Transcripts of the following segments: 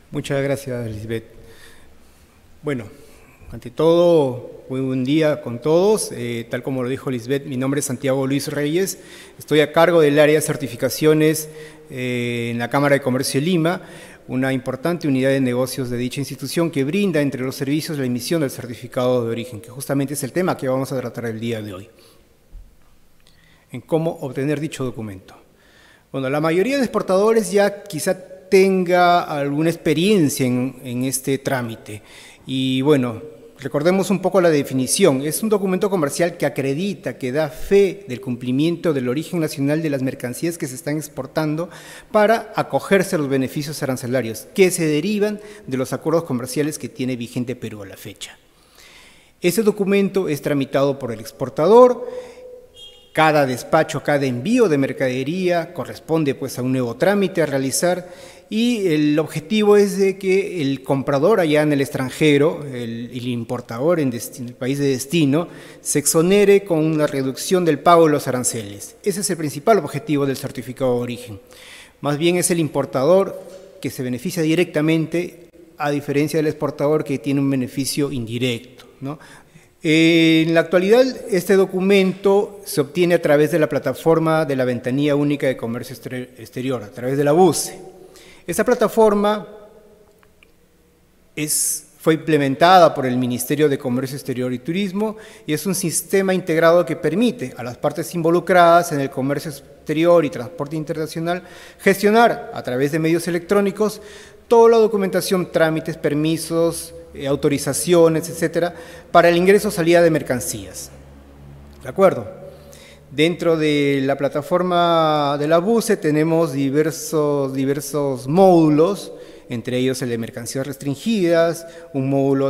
Muchas gracias, Lisbeth. Bueno, ante todo, muy buen día con todos. Tal como lo dijo Lisbeth, mi nombre es Santiago Luis Reyes. Estoy a cargo del área de certificaciones en la Cámara de Comercio de Lima, una importante unidad de negocios de dicha institución que brinda, entre los servicios, la emisión del certificado de origen, que justamente es el tema que vamos a tratar el día de hoy, en cómo obtener dicho documento. Bueno, la mayoría de exportadores ya quizá tenga alguna experiencia en este trámite. Y bueno, recordemos un poco la definición. Es un documento comercial que acredita, que da fe del cumplimiento del origen nacional de las mercancías que se están exportando para acogerse a los beneficios arancelarios que se derivan de los acuerdos comerciales que tiene vigente Perú a la fecha. Ese documento es tramitado por el exportador. Cada despacho, cada envío de mercadería corresponde pues a un nuevo trámite a realizar, y el objetivo es de que el comprador allá en el extranjero, el importador en el país de destino, se exonere con una reducción del pago de los aranceles. Ese es el principal objetivo del certificado de origen. Más bien es el importador que se beneficia directamente, a diferencia del exportador que tiene un beneficio indirecto, ¿no? En la actualidad, este documento se obtiene a través de la plataforma de la Ventanilla Única de Comercio Exterior, a través de la BUCE. Esta plataforma fue implementada por el Ministerio de Comercio Exterior y Turismo y es un sistema integrado que permite a las partes involucradas en el comercio exterior y transporte internacional gestionar a través de medios electrónicos toda la documentación, trámites, permisos, autorizaciones, etcétera, para el ingreso o salida de mercancías. ¿De acuerdo? Dentro de la plataforma de la BUCE tenemos diversos módulos, entre ellos el de mercancías restringidas, un módulo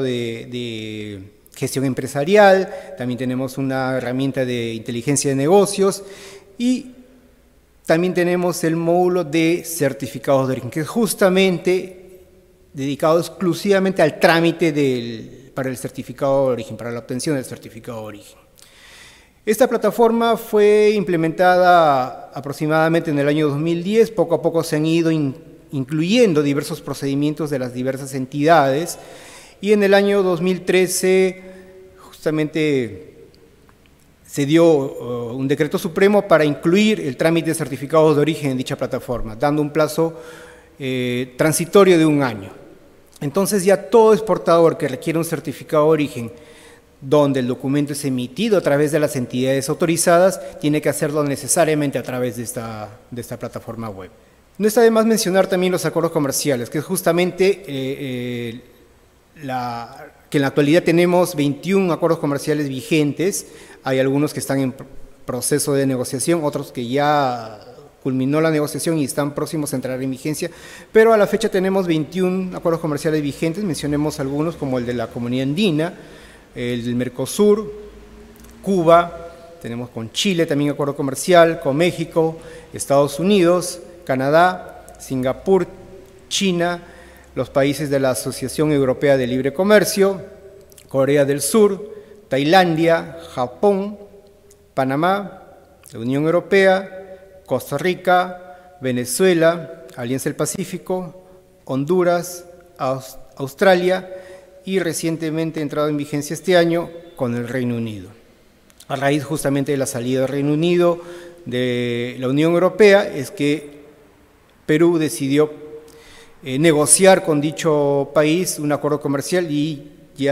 de gestión empresarial, también tenemos una herramienta de inteligencia de negocios y también tenemos el módulo de certificados de origen, que es justamente dedicado exclusivamente al trámite para el certificado de origen, para la obtención del certificado de origen. Esta plataforma fue implementada aproximadamente en el año 2010, poco a poco se han ido incluyendo diversos procedimientos de las diversas entidades y en el año 2013 justamente se dio un decreto supremo para incluir el trámite de certificados de origen en dicha plataforma, dando un plazo transitorio de 1 año. Entonces ya todo exportador que requiere un certificado de origen donde el documento es emitido a través de las entidades autorizadas, tiene que hacerlo necesariamente a través de esta plataforma web. No está de más mencionar también los acuerdos comerciales, que es justamente que en la actualidad tenemos 21 acuerdos comerciales vigentes, hay algunos que están en proceso de negociación, otros que ya culminó la negociación y están próximos a entrar en vigencia, pero a la fecha tenemos 21 acuerdos comerciales vigentes, mencionemos algunos como el de la Comunidad Andina, el del Mercosur, Cuba, tenemos con Chile también acuerdo comercial, con México, Estados Unidos, Canadá, Singapur, China, los países de la Asociación Europea de Libre Comercio, Corea del Sur, Tailandia, Japón, Panamá, la Unión Europea, Costa Rica, Venezuela, Alianza del Pacífico, Honduras, Australia y recientemente entrado en vigencia este año con el Reino Unido. A raíz justamente de la salida del Reino Unido de la Unión Europea es que Perú decidió negociar con dicho país un acuerdo comercial y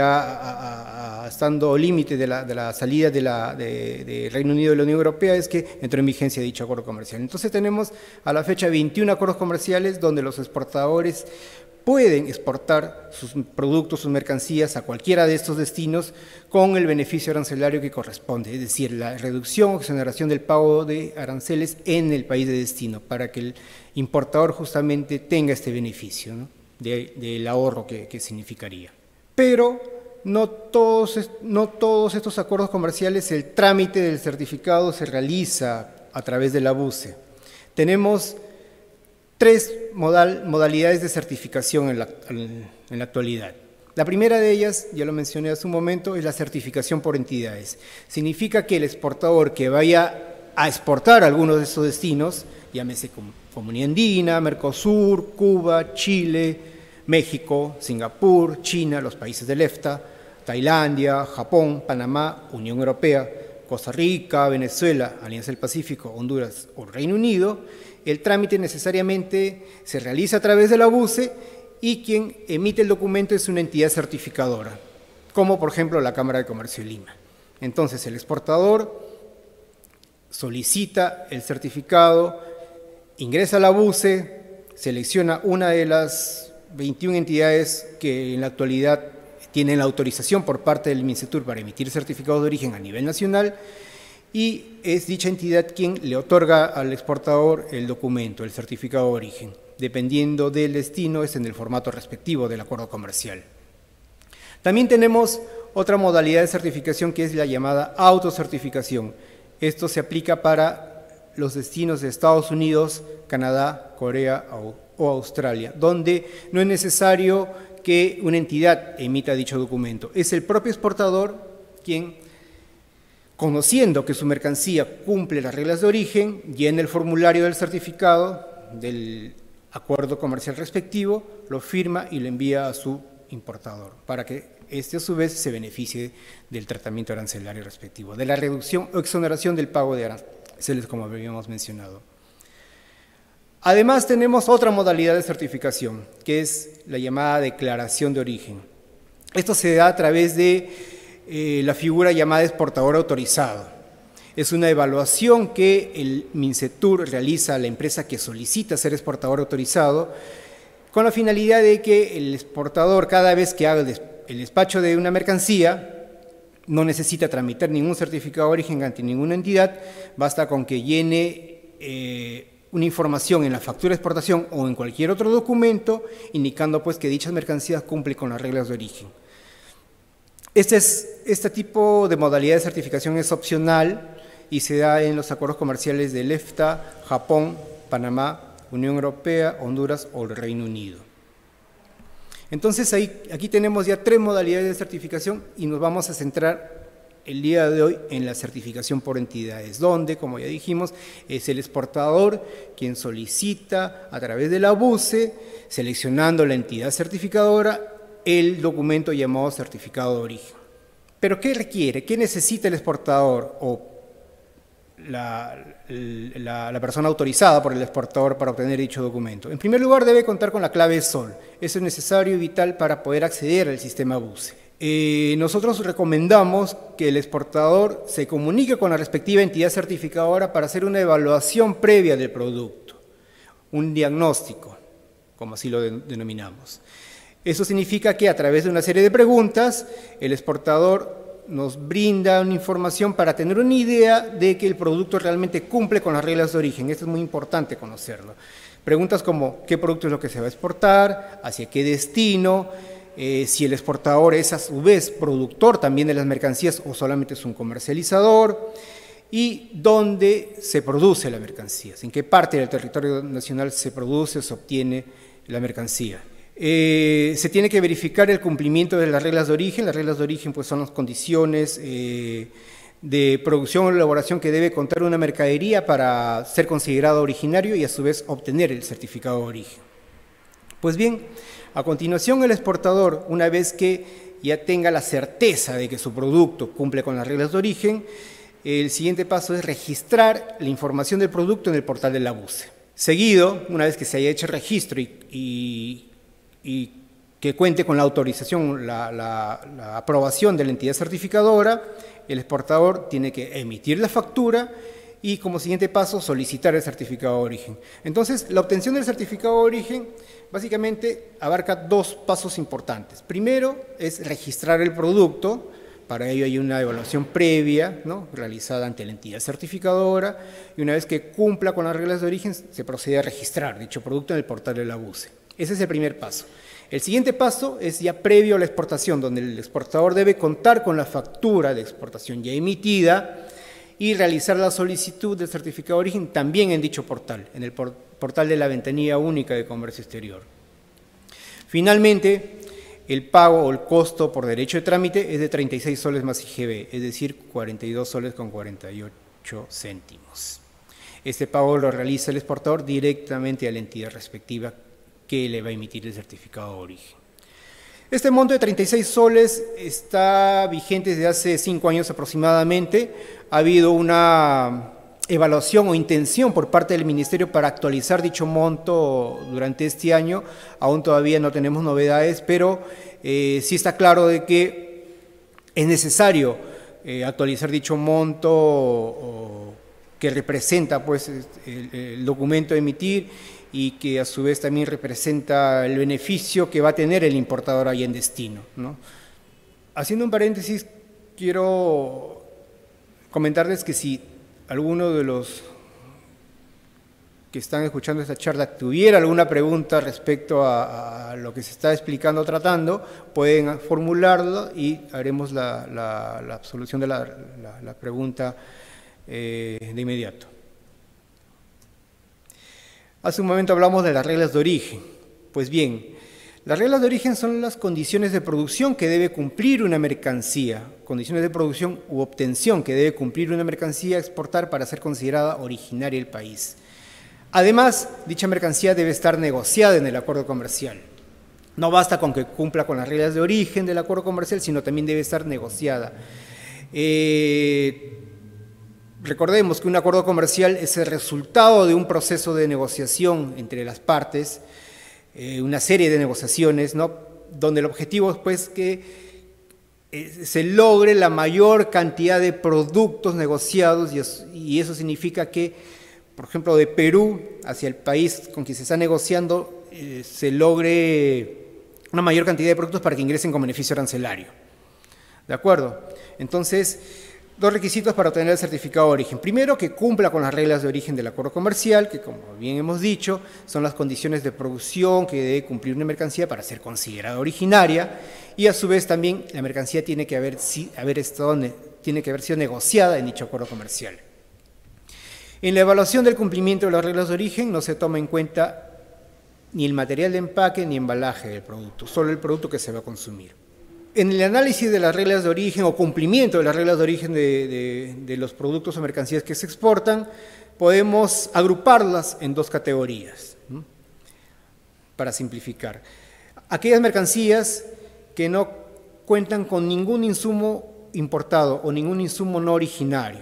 ya estando al límite de la salida de Reino Unido de la Unión Europea es que entró en vigencia dicho acuerdo comercial. Entonces tenemos a la fecha 21 acuerdos comerciales donde los exportadores pueden exportar sus productos, sus mercancías a cualquiera de estos destinos con el beneficio arancelario que corresponde, es decir, la reducción o exoneración del pago de aranceles en el país de destino, para que el importador justamente tenga este beneficio, ¿no?, del ahorro que significaría. Pero no todos estos acuerdos comerciales, el trámite del certificado se realiza a través de la BUCE. Tenemos 3 modalidades de certificación en la actualidad. La primera de ellas, ya lo mencioné hace un momento, es la certificación por entidades. Significa que el exportador que vaya a exportar a algunos de estos destinos, llámese Comunidad Andina, Mercosur, Cuba, Chile, México, Singapur, China, los países del EFTA, Tailandia, Japón, Panamá, Unión Europea, Costa Rica, Venezuela, Alianza del Pacífico, Honduras o Reino Unido, el trámite necesariamente se realiza a través de la BUCE y quien emite el documento es una entidad certificadora, como por ejemplo la Cámara de Comercio de Lima. Entonces el exportador solicita el certificado, ingresa a la BUCE, selecciona una de las 21 entidades que en la actualidad tienen la autorización por parte del MINCETUR para emitir certificados de origen a nivel nacional y es dicha entidad quien le otorga al exportador el documento, el certificado de origen. Dependiendo del destino, es en el formato respectivo del acuerdo comercial. También tenemos otra modalidad de certificación que es la llamada autocertificación. Esto se aplica para los destinos de Estados Unidos, Canadá, Corea o Australia, donde no es necesario que una entidad emita dicho documento. Es el propio exportador quien, conociendo que su mercancía cumple las reglas de origen, llena el formulario del certificado del acuerdo comercial respectivo, lo firma y lo envía a su importador, para que éste a su vez se beneficie del tratamiento arancelario respectivo, de la reducción o exoneración del pago de aranceles, como habíamos mencionado. Además tenemos otra modalidad de certificación, que es la llamada declaración de origen. Esto se da a través de la figura llamada exportador autorizado. Es una evaluación que el MINCETUR realiza a la empresa que solicita ser exportador autorizado, con la finalidad de que el exportador, cada vez que haga el despacho de una mercancía, no necesita tramitar ningún certificado de origen ante ninguna entidad, basta con que llene una información en la factura de exportación o en cualquier otro documento, indicando pues que dichas mercancías cumplen con las reglas de origen. Este tipo de modalidad de certificación es opcional y se da en los acuerdos comerciales del EFTA, Japón, Panamá, Unión Europea, Honduras o el Reino Unido. Entonces aquí tenemos ya 3 modalidades de certificación y nos vamos a centrar el día de hoy en la certificación por entidades, donde, como ya dijimos, es el exportador quien solicita a través de la BUCE, seleccionando la entidad certificadora, el documento llamado certificado de origen. ¿Pero qué requiere? ¿Qué necesita el exportador o la persona autorizada por el exportador para obtener dicho documento? En primer lugar, debe contar con la clave SOL. Eso es necesario y vital para poder acceder al sistema BUCE. Nosotros recomendamos que el exportador se comunique con la respectiva entidad certificadora para hacer una evaluación previa del producto, un diagnóstico, como así lo denominamos. Eso significa que a través de una serie de preguntas, el exportador nos brinda una información para tener una idea de que el producto realmente cumple con las reglas de origen. Esto es muy importante conocerlo. Preguntas como, ¿qué producto es lo que se va a exportar? ¿Hacia qué destino? Si el exportador es a su vez productor también de las mercancías o solamente es un comercializador, y dónde se produce la mercancía, en qué parte del territorio nacional se produce o se obtiene la mercancía. Se tiene que verificar el cumplimiento de las reglas de origen. Las reglas de origen pues, son las condiciones de producción o elaboración que debe contar una mercadería para ser considerado originario y a su vez obtener el certificado de origen. Pues bien, a continuación el exportador, una vez que ya tenga la certeza de que su producto cumple con las reglas de origen, el siguiente paso es registrar la información del producto en el portal de la BUCE. Seguido, una vez que se haya hecho el registro y que cuente con la autorización, la aprobación de la entidad certificadora, el exportador tiene que emitir la factura y como siguiente paso solicitar el certificado de origen. Entonces, la obtención del certificado de origen básicamente abarca 2 pasos importantes. Primero es registrar el producto, para ello hay una evaluación previa, ¿no?, realizada ante la entidad certificadora, y una vez que cumpla con las reglas de origen se procede a registrar dicho producto en el portal de la BUCE. Ese es el primer paso. El siguiente paso es ya previo a la exportación, donde el exportador debe contar con la factura de exportación ya emitida y realizar la solicitud del certificado de origen también en dicho portal, en el portal de la Ventanilla Única de Comercio Exterior. Finalmente, el pago o el costo por derecho de trámite es de 36 soles más IGB, es decir, 42 soles con 48 céntimos. Este pago lo realiza el exportador directamente a la entidad respectiva que le va a emitir el certificado de origen. Este monto de 36 soles está vigente desde hace 5 años aproximadamente. Ha habido una evaluación o intención por parte del Ministerio para actualizar dicho monto durante este año. Aún todavía no tenemos novedades, pero sí está claro de que es necesario actualizar dicho monto que representa pues, el documento a emitir y que a su vez también representa el beneficio que va a tener el importador ahí en destino, ¿no? Haciendo un paréntesis, quiero comentarles que si alguno de los que están escuchando esta charla tuviera alguna pregunta respecto a lo que se está explicando o tratando, pueden formularlo y haremos la solución de la pregunta de inmediato. Hace un momento hablamos de las reglas de origen. Pues bien, las reglas de origen son las condiciones de producción que debe cumplir una mercancía, condiciones de producción u obtención que debe cumplir una mercancía a exportar para ser considerada originaria del país. Además, dicha mercancía debe estar negociada en el acuerdo comercial. No basta con que cumpla con las reglas de origen del acuerdo comercial, sino también debe estar negociada. Recordemos que un acuerdo comercial es el resultado de un proceso de negociación entre las partes, una serie de negociaciones, ¿no? Donde el objetivo es pues, que se logre la mayor cantidad de productos negociados y eso significa que, por ejemplo, de Perú hacia el país con quien se está negociando, se logre una mayor cantidad de productos para que ingresen con beneficio arancelario. ¿De acuerdo? Entonces, dos requisitos para obtener el certificado de origen. Primero, que cumpla con las reglas de origen del acuerdo comercial, que como bien hemos dicho, son las condiciones de producción que debe cumplir una mercancía para ser considerada originaria, y a su vez también la mercancía tiene que haber sido negociada en dicho acuerdo comercial. En la evaluación del cumplimiento de las reglas de origen no se toma en cuenta ni el material de empaque ni embalaje del producto, solo el producto que se va a consumir. En el análisis de las reglas de origen o cumplimiento de las reglas de origen de los productos o mercancías que se exportan, podemos agruparlas en dos categorías, ¿no? Para simplificar. Aquellas mercancías que no cuentan con ningún insumo importado o ningún insumo no originario.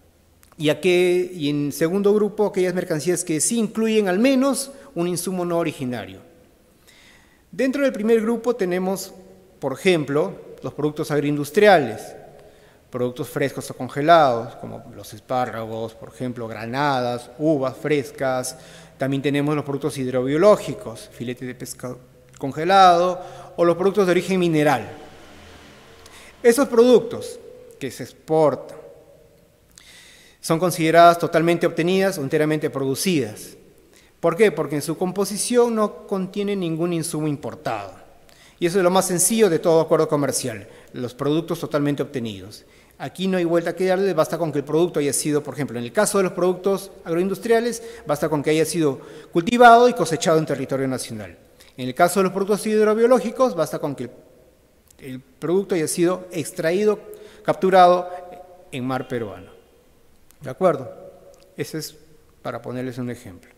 Y en segundo grupo, aquellas mercancías que sí incluyen al menos un insumo no originario. Dentro del primer grupo tenemos, por ejemplo, los productos agroindustriales, productos frescos o congelados, como los espárragos, por ejemplo, granadas, uvas frescas. También tenemos los productos hidrobiológicos, filete de pescado congelado, o los productos de origen mineral. Esos productos que se exportan son consideradas totalmente obtenidas o enteramente producidas. ¿Por qué? Porque en su composición no contiene ningún insumo importado. Y eso es lo más sencillo de todo acuerdo comercial, los productos totalmente obtenidos. Aquí no hay vuelta que darle, basta con que el producto haya sido, por ejemplo, en el caso de los productos agroindustriales, basta con que haya sido cultivado y cosechado en territorio nacional. En el caso de los productos hidrobiológicos, basta con que el producto haya sido extraído, capturado en mar peruano. ¿De acuerdo? Ese es para ponerles un ejemplo.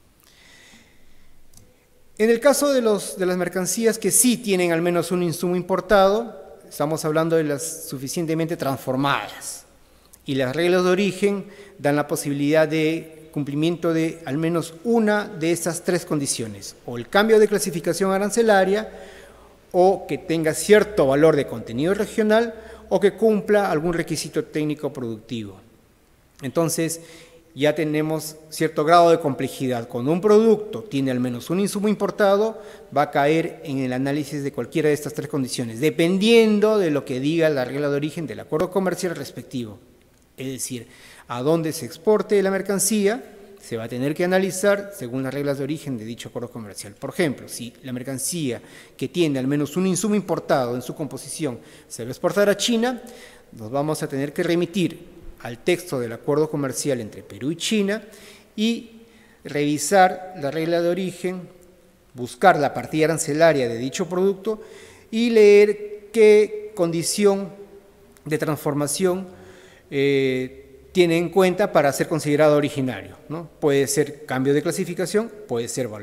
En el caso de las mercancías que sí tienen al menos un insumo importado, estamos hablando de las suficientemente transformadas. Y las reglas de origen dan la posibilidad de cumplimiento de al menos una de estas tres condiciones, o el cambio de clasificación arancelaria, o que tenga cierto valor de contenido regional, o que cumpla algún requisito técnico productivo. Entonces, ya tenemos cierto grado de complejidad. Cuando un producto tiene al menos un insumo importado, va a caer en el análisis de cualquiera de estas tres condiciones, dependiendo de lo que diga la regla de origen del acuerdo comercial respectivo. Es decir, a dónde se exporte la mercancía, se va a tener que analizar según las reglas de origen de dicho acuerdo comercial. Por ejemplo, si la mercancía que tiene al menos un insumo importado en su composición se va a exportar a China, nos vamos a tener que remitir al texto del acuerdo comercial entre Perú y China y revisar la regla de origen, buscar la partida arancelaria de dicho producto y leer qué condición de transformación tiene en cuenta para ser considerado originario, ¿no? Puede ser cambio de clasificación, puede ser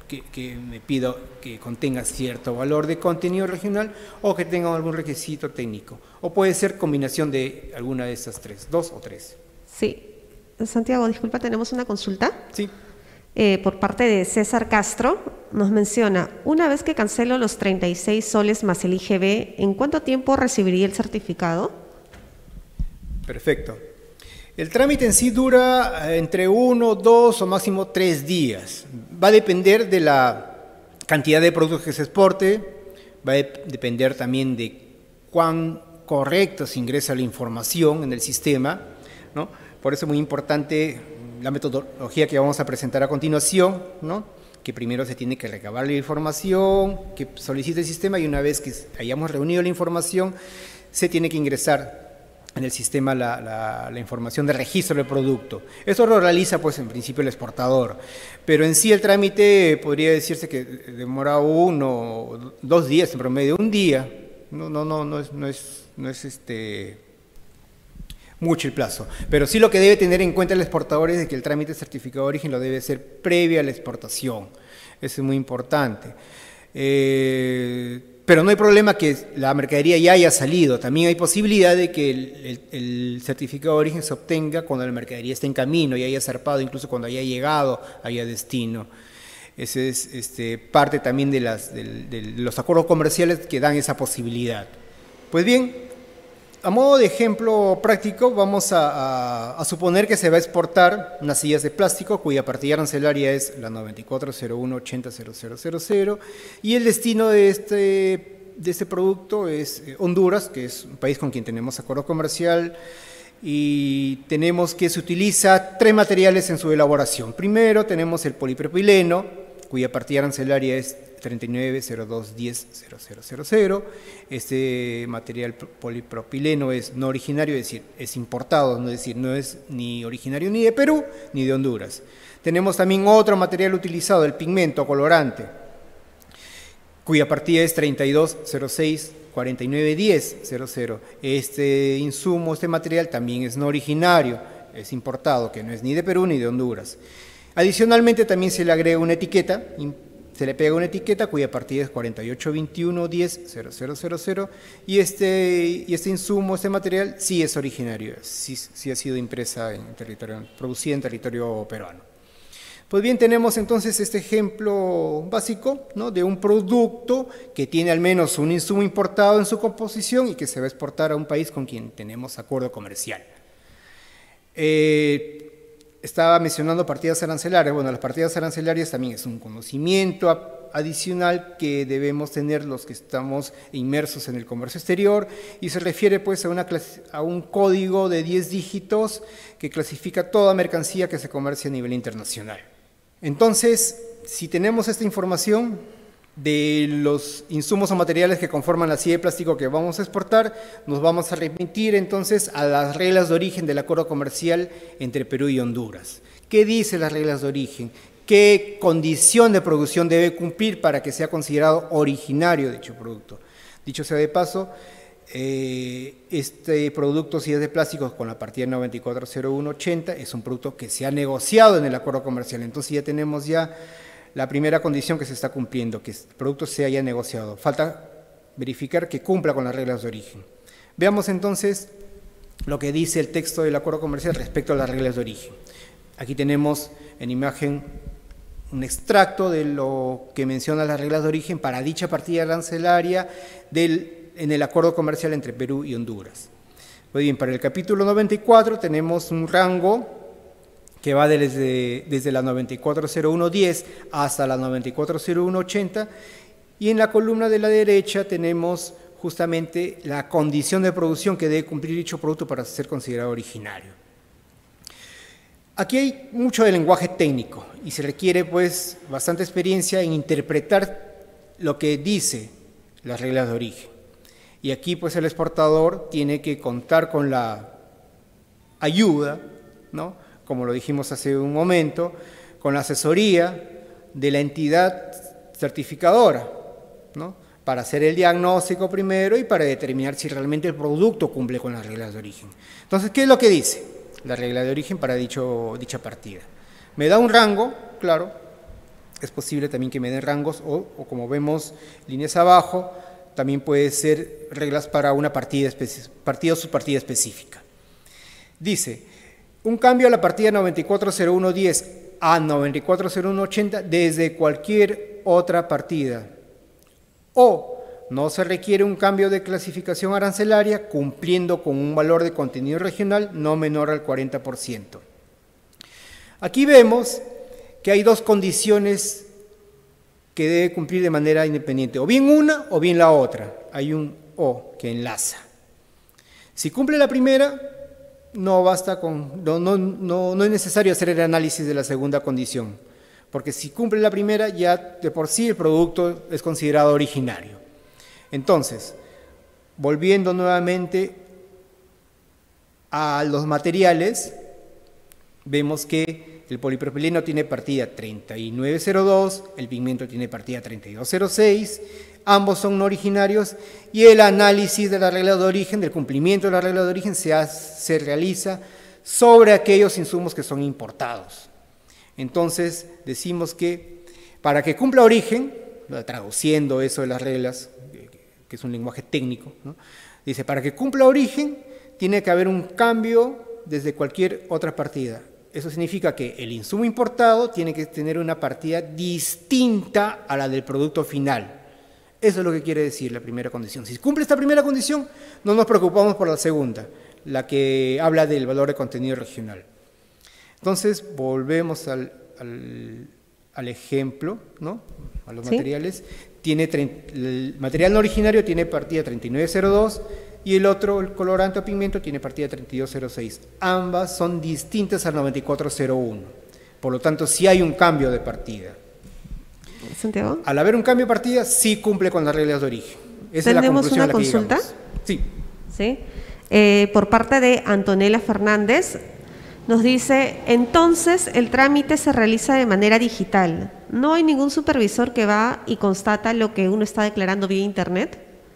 que me pido que contenga cierto valor de contenido regional o que tenga algún requisito técnico. O puede ser combinación de alguna de estas tres, 2 o 3. Sí. Santiago, disculpa, tenemos una consulta. Sí. Por parte de César Castro, nos menciona, una vez que cancelo los 36 soles más el IGB, ¿en cuánto tiempo recibiría el certificado? Perfecto. El trámite en sí dura entre 1, 2 o máximo 3 días. Va a depender de la cantidad de productos que se exporte, va a depender también de cuán correcto se ingresa la información en el sistema, ¿no? Por eso es muy importante la metodología que vamos a presentar a continuación, ¿no? Que primero se tiene que recabar la información, que solicite el sistema y una vez que hayamos reunido la información, se tiene que ingresar en el sistema la información de registro del producto. Eso lo realiza, pues, en principio el exportador, pero en sí el trámite podría decirse que demora 1 o 2 días, en promedio, un día. No es mucho el plazo, pero sí lo que debe tener en cuenta el exportador es de que el trámite de certificado de origen lo debe hacer previo a la exportación. Eso es muy importante. Pero no hay problema que la mercadería ya haya salido. También hay posibilidad de que el certificado de origen se obtenga cuando la mercadería esté en camino y haya zarpado, incluso cuando haya llegado a destino. Ese es parte también de los acuerdos comerciales que dan esa posibilidad. Pues bien, a modo de ejemplo práctico, vamos a suponer que se va a exportar unas sillas de plástico cuya partida arancelaria es la 9401800000 y el destino de este producto es Honduras, que es un país con quien tenemos acuerdo comercial, y tenemos que se utiliza 3 materiales en su elaboración. Primero tenemos el polipropileno, cuya partida arancelaria es 3902100000. Este material polipropileno es no originario, es decir, es importado, es decir, no es ni originario ni de Perú ni de Honduras. Tenemos también otro material utilizado, el pigmento colorante, cuya partida es 3206491000. Este insumo, este material también es no originario, es importado, que no es ni de Perú ni de Honduras. Adicionalmente también se le agrega una etiqueta, se le pega una etiqueta cuya partida es 4821100000 y este insumo, este material sí es originario, sí ha sido impresa en territorio, producida en territorio peruano. Pues bien, tenemos entonces este ejemplo básico, ¿no?, de un producto que tiene al menos un insumo importado en su composición y que se va a exportar a un país con quien tenemos acuerdo comercial. Estaba mencionando partidas arancelarias. Bueno, las partidas arancelarias también es un conocimiento adicional que debemos tener los que estamos inmersos en el comercio exterior y se refiere pues a un código de 10 dígitos que clasifica toda mercancía que se comercia a nivel internacional. Entonces, si tenemos esta información de los insumos o materiales que conforman la silla de plástico que vamos a exportar, nos vamos a remitir entonces a las reglas de origen del acuerdo comercial entre Perú y Honduras. ¿Qué dicen las reglas de origen? ¿Qué condición de producción debe cumplir para que sea considerado originario dicho producto? Dicho sea de paso, este producto sillas de plástico con la partida 940180 es un producto que se ha negociado en el acuerdo comercial, entonces ya tenemos la primera condición que se está cumpliendo, que el producto se haya negociado. Falta verificar que cumpla con las reglas de origen. Veamos entonces lo que dice el texto del acuerdo comercial respecto a las reglas de origen. Aquí tenemos en imagen un extracto de lo que menciona las reglas de origen para dicha partida arancelaria en el acuerdo comercial entre Perú y Honduras. Muy bien, para el capítulo 94 tenemos un rango que va desde la 940110 hasta la 940180 y en la columna de la derecha tenemos justamente la condición de producción que debe cumplir dicho producto para ser considerado originario. Aquí hay mucho de lenguaje técnico y se requiere pues bastante experiencia en interpretar lo que dice las reglas de origen. Y aquí pues el exportador tiene que contar con la ayuda, ¿no?, como lo dijimos hace un momento, con la asesoría de la entidad certificadora, ¿no?, para hacer el diagnóstico primero y para determinar si realmente el producto cumple con las reglas de origen. Entonces, ¿qué es lo que dice la regla de origen para dicha partida? Me da un rango, claro, es posible también que me den rangos o como vemos, líneas abajo, también puede ser reglas para una partida o subpartida específica. Dice, un cambio a la partida 940110 a 940180 desde cualquier otra partida. O no se requiere un cambio de clasificación arancelaria cumpliendo con un valor de contenido regional no menor al 40%. Aquí vemos que hay dos condiciones que debe cumplir de manera independiente, o bien una o bien la otra. Hay un o que enlaza. Si cumple la primera, no es necesario hacer el análisis de la segunda condición, porque si cumple la primera, ya de por sí el producto es considerado originario. Entonces, volviendo nuevamente a los materiales, vemos que el polipropileno tiene partida 3902, el pigmento tiene partida 3206, ambos son no originarios y el análisis de la regla de origen, del cumplimiento de la regla de origen se realiza sobre aquellos insumos que son importados. Entonces decimos que para que cumpla origen, traduciendo eso de las reglas, que es un lenguaje técnico, ¿no? Dice, para que cumpla origen tiene que haber un cambio desde cualquier otra partida. Eso significa que el insumo importado tiene que tener una partida distinta a la del producto final. Eso es lo que quiere decir la primera condición. Si cumple esta primera condición, no nos preocupamos por la segunda, la que habla del valor de contenido regional. Entonces, volvemos al ejemplo, ¿no? A los materiales. El material no originario tiene partida 3902 y el otro, el colorante o pigmento, tiene partida 3206. Ambas son distintas al 9401. Por lo tanto, sí hay un cambio de partida. ¿Santiago? Al haber un cambio de partida, sí cumple con las reglas de origen. Esa es la conclusión a la que llegamos. ¿Tenemos una consulta? Sí. ¿Sí? Por parte de Antonella Fernández, nos dice, entonces el trámite se realiza de manera digital. ¿No hay ningún supervisor que va y constata lo que uno está declarando vía internet?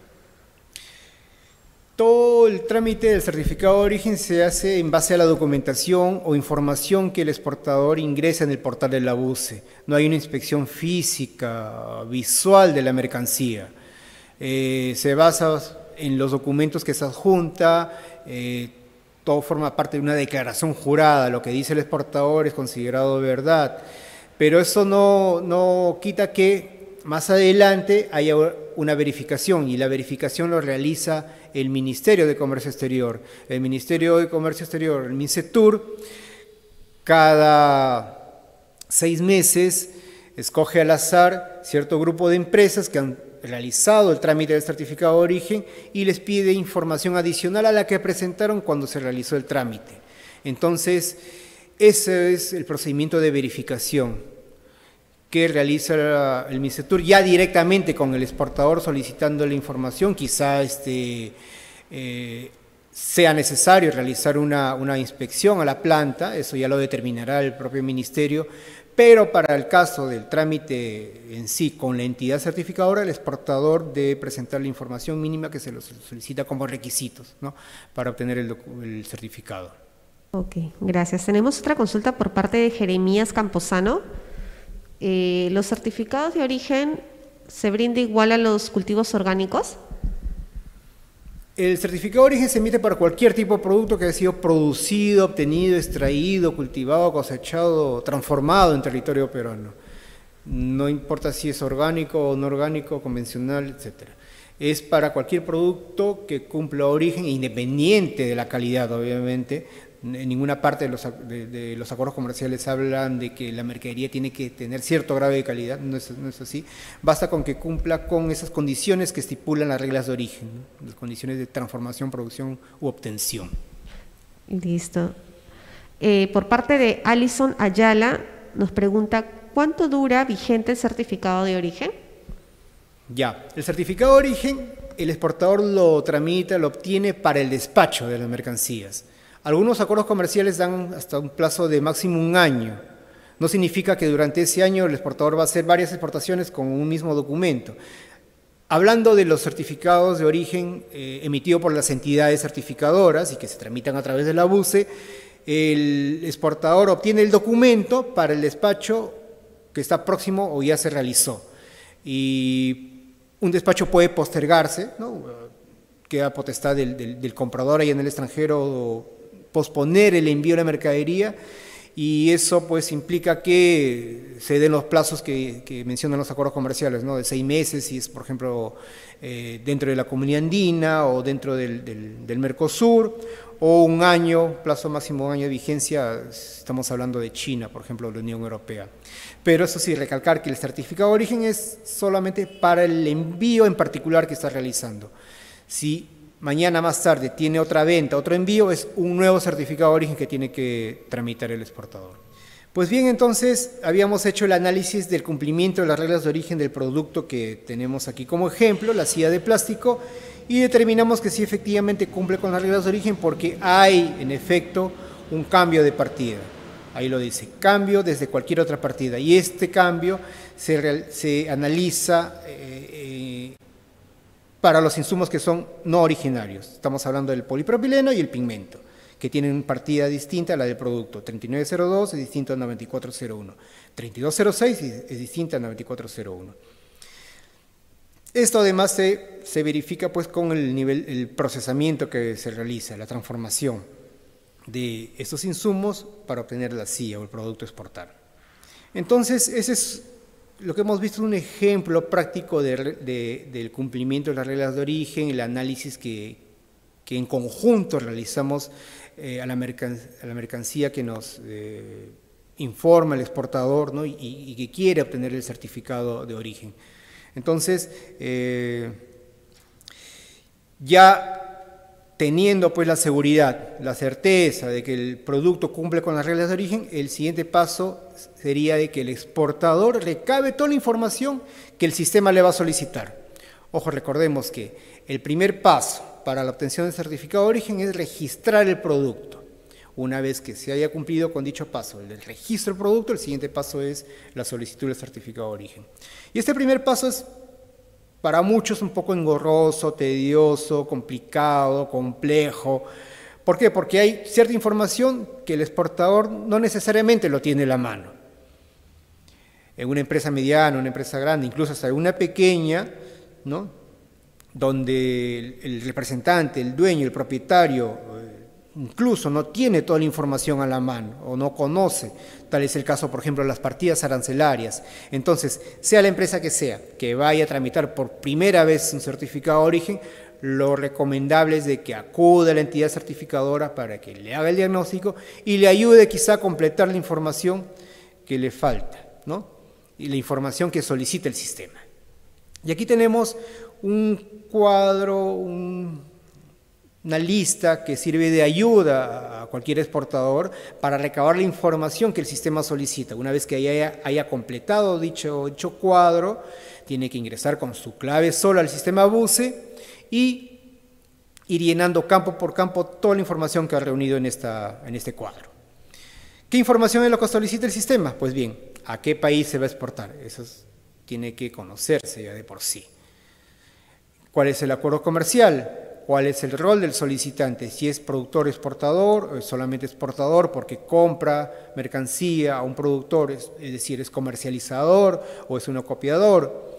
Todo el trámite del certificado de origen se hace en base a la documentación o información que el exportador ingresa en el portal de la UCE. No hay una inspección física, visual de la mercancía. Se basa en los documentos que se adjunta, todo forma parte de una declaración jurada, lo que dice el exportador es considerado verdad, pero eso no quita que más adelante haya una verificación, y la verificación lo realiza el Ministerio de Comercio Exterior. El Ministerio de Comercio Exterior, el MINCETUR, cada 6 meses escoge al azar cierto grupo de empresas que han realizado el trámite del certificado de origen y les pide información adicional a la que presentaron cuando se realizó el trámite. Entonces, ese es el procedimiento de verificación que realiza el MINCETUR ya directamente con el exportador solicitando la información. Quizá sea necesario realizar una inspección a la planta, eso ya lo determinará el propio ministerio, pero para el caso del trámite en sí con la entidad certificadora, el exportador debe presentar la información mínima que se lo solicita como requisitos, ¿no?, para obtener el certificado. Ok, gracias. Tenemos otra consulta por parte de Jeremías Camposano. ¿Los certificados de origen se brinda igual a los cultivos orgánicos? El certificado de origen se emite para cualquier tipo de producto que haya sido producido, obtenido, extraído, cultivado, cosechado, transformado en territorio peruano. No importa si es orgánico o no orgánico, convencional, etc. Es para cualquier producto que cumpla origen, independiente de la calidad, obviamente. En ninguna parte de los acuerdos comerciales hablan de que la mercadería tiene que tener cierto grado de calidad, no es así. Basta con que cumpla con esas condiciones que estipulan las reglas de origen, ¿no?, las condiciones de transformación, producción u obtención. Listo. Por parte de Alison Ayala, nos pregunta, ¿cuánto dura vigente el certificado de origen? Ya, el certificado de origen, el exportador lo tramita, lo obtiene para el despacho de las mercancías. Algunos acuerdos comerciales dan hasta un plazo de máximo 1 año. No significa que durante ese año el exportador va a hacer varias exportaciones con un mismo documento. Hablando de los certificados de origen emitidos por las entidades certificadoras y que se tramitan a través de la BUCE, el exportador obtiene el documento para el despacho que está próximo o ya se realizó. Y un despacho puede postergarse, ¿no? Queda potestad del comprador ahí en el extranjero o posponer el envío de la mercadería, y eso pues implica que se den los plazos que mencionan los acuerdos comerciales, ¿no? De 6 meses, si es por ejemplo dentro de la Comunidad Andina o dentro del Mercosur, o 1 año, plazo máximo 1 año de vigencia, estamos hablando de China, por ejemplo, de la Unión Europea. Pero eso sí, recalcar que el certificado de origen es solamente para el envío en particular que está realizando. Si mañana más tarde tiene otra venta, otro envío, es un nuevo certificado de origen que tiene que tramitar el exportador. Pues bien, entonces habíamos hecho el análisis del cumplimiento de las reglas de origen del producto que tenemos aquí como ejemplo, la silla de plástico, y determinamos que sí efectivamente cumple con las reglas de origen porque hay en efecto un cambio de partida. Ahí lo dice, cambio desde cualquier otra partida, y este cambio se analiza para los insumos que son no originarios. Estamos hablando del polipropileno y el pigmento, que tienen partida distinta a la del producto. 3902 es distinto a 9401. 3206 es distinta a 9401. Esto además se verifica pues con el procesamiento que se realiza, la transformación de estos insumos para obtener la silla o el producto a exportar. Entonces, ese es lo que hemos visto, un ejemplo práctico del cumplimiento de las reglas de origen, el análisis que en conjunto realizamos a la mercancía que nos informa el exportador, ¿no? y que quiere obtener el certificado de origen. Entonces, ya teniendo pues la seguridad, la certeza de que el producto cumple con las reglas de origen, el siguiente paso sería de que el exportador recabe toda la información que el sistema le va a solicitar. Ojo, recordemos que el primer paso para la obtención del certificado de origen es registrar el producto. Una vez que se haya cumplido con dicho paso, el del registro del producto, el siguiente paso es la solicitud del certificado de origen. Y este primer paso es para muchos un poco engorroso, tedioso, complicado, complejo. ¿Por qué? Porque hay cierta información que el exportador no necesariamente lo tiene en la mano. En una empresa mediana, una empresa grande, incluso hasta una pequeña, ¿no? Donde el representante, el dueño, el propietario, incluso no tiene toda la información a la mano o no conoce, tal es el caso, por ejemplo, de las partidas arancelarias. Entonces, sea la empresa que vaya a tramitar por primera vez un certificado de origen, lo recomendable es de que acude a la entidad certificadora para que le haga el diagnóstico y le ayude quizá a completar la información que le falta, ¿no? Y la información que solicita el sistema. Y aquí tenemos un cuadro, una lista que sirve de ayuda a cualquier exportador para recabar la información que el sistema solicita. Una vez que haya completado dicho cuadro, tiene que ingresar con su clave sola al sistema BUSE y ir llenando campo por campo toda la información que ha reunido en este cuadro. ¿Qué información es lo que solicita el sistema? Pues bien, ¿a qué país se va a exportar? Eso tiene que conocerse ya de por sí. ¿Cuál es el acuerdo comercial? ¿Cuál es el rol del solicitante? Si es productor exportador o es solamente exportador porque compra mercancía a un productor, es decir, es comercializador o es un acopiador.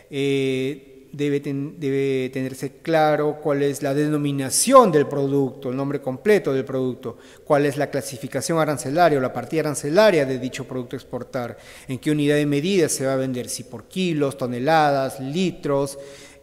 Debe tenerse claro cuál es la denominación del producto, el nombre completo del producto, cuál es la clasificación arancelaria o la partida arancelaria de dicho producto a exportar, en qué unidad de medida se va a vender, si por kilos, toneladas, litros,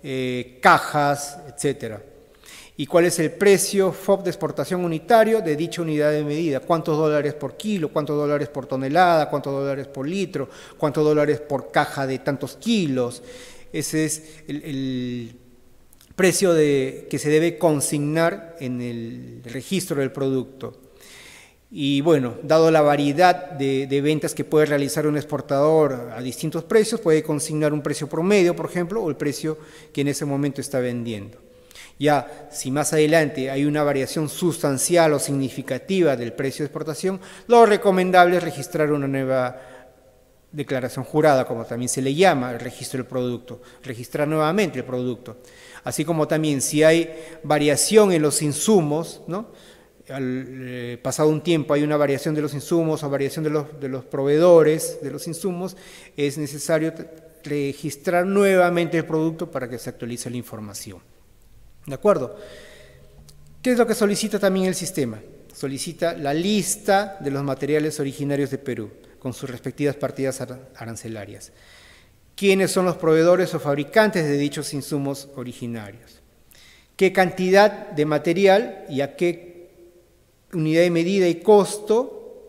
cajas, etcétera. ¿Y cuál es el precio FOB de exportación unitario de dicha unidad de medida? ¿Cuántos dólares por kilo? ¿Cuántos dólares por tonelada? ¿Cuántos dólares por litro? ¿Cuántos dólares por caja de tantos kilos? Ese es el precio que se debe consignar en el registro del producto. Y bueno, dado la variedad de ventas que puede realizar un exportador a distintos precios, puede consignar un precio promedio, por ejemplo, o el precio que en ese momento está vendiendo. Ya, si más adelante hay una variación sustancial o significativa del precio de exportación, lo recomendable es registrar una nueva declaración jurada, como también se le llama, el registro del producto, registrar nuevamente el producto. Así como también si hay variación en los insumos, ¿no? pasado un tiempo hay una variación de los insumos o variación de los proveedores de los insumos, es necesario registrar nuevamente el producto para que se actualice la información. ¿De acuerdo? ¿Qué es lo que solicita también el sistema? Solicita la lista de los materiales originarios de Perú, con sus respectivas partidas arancelarias. ¿Quiénes son los proveedores o fabricantes de dichos insumos originarios? ¿Qué cantidad de material y a qué unidad de medida y costo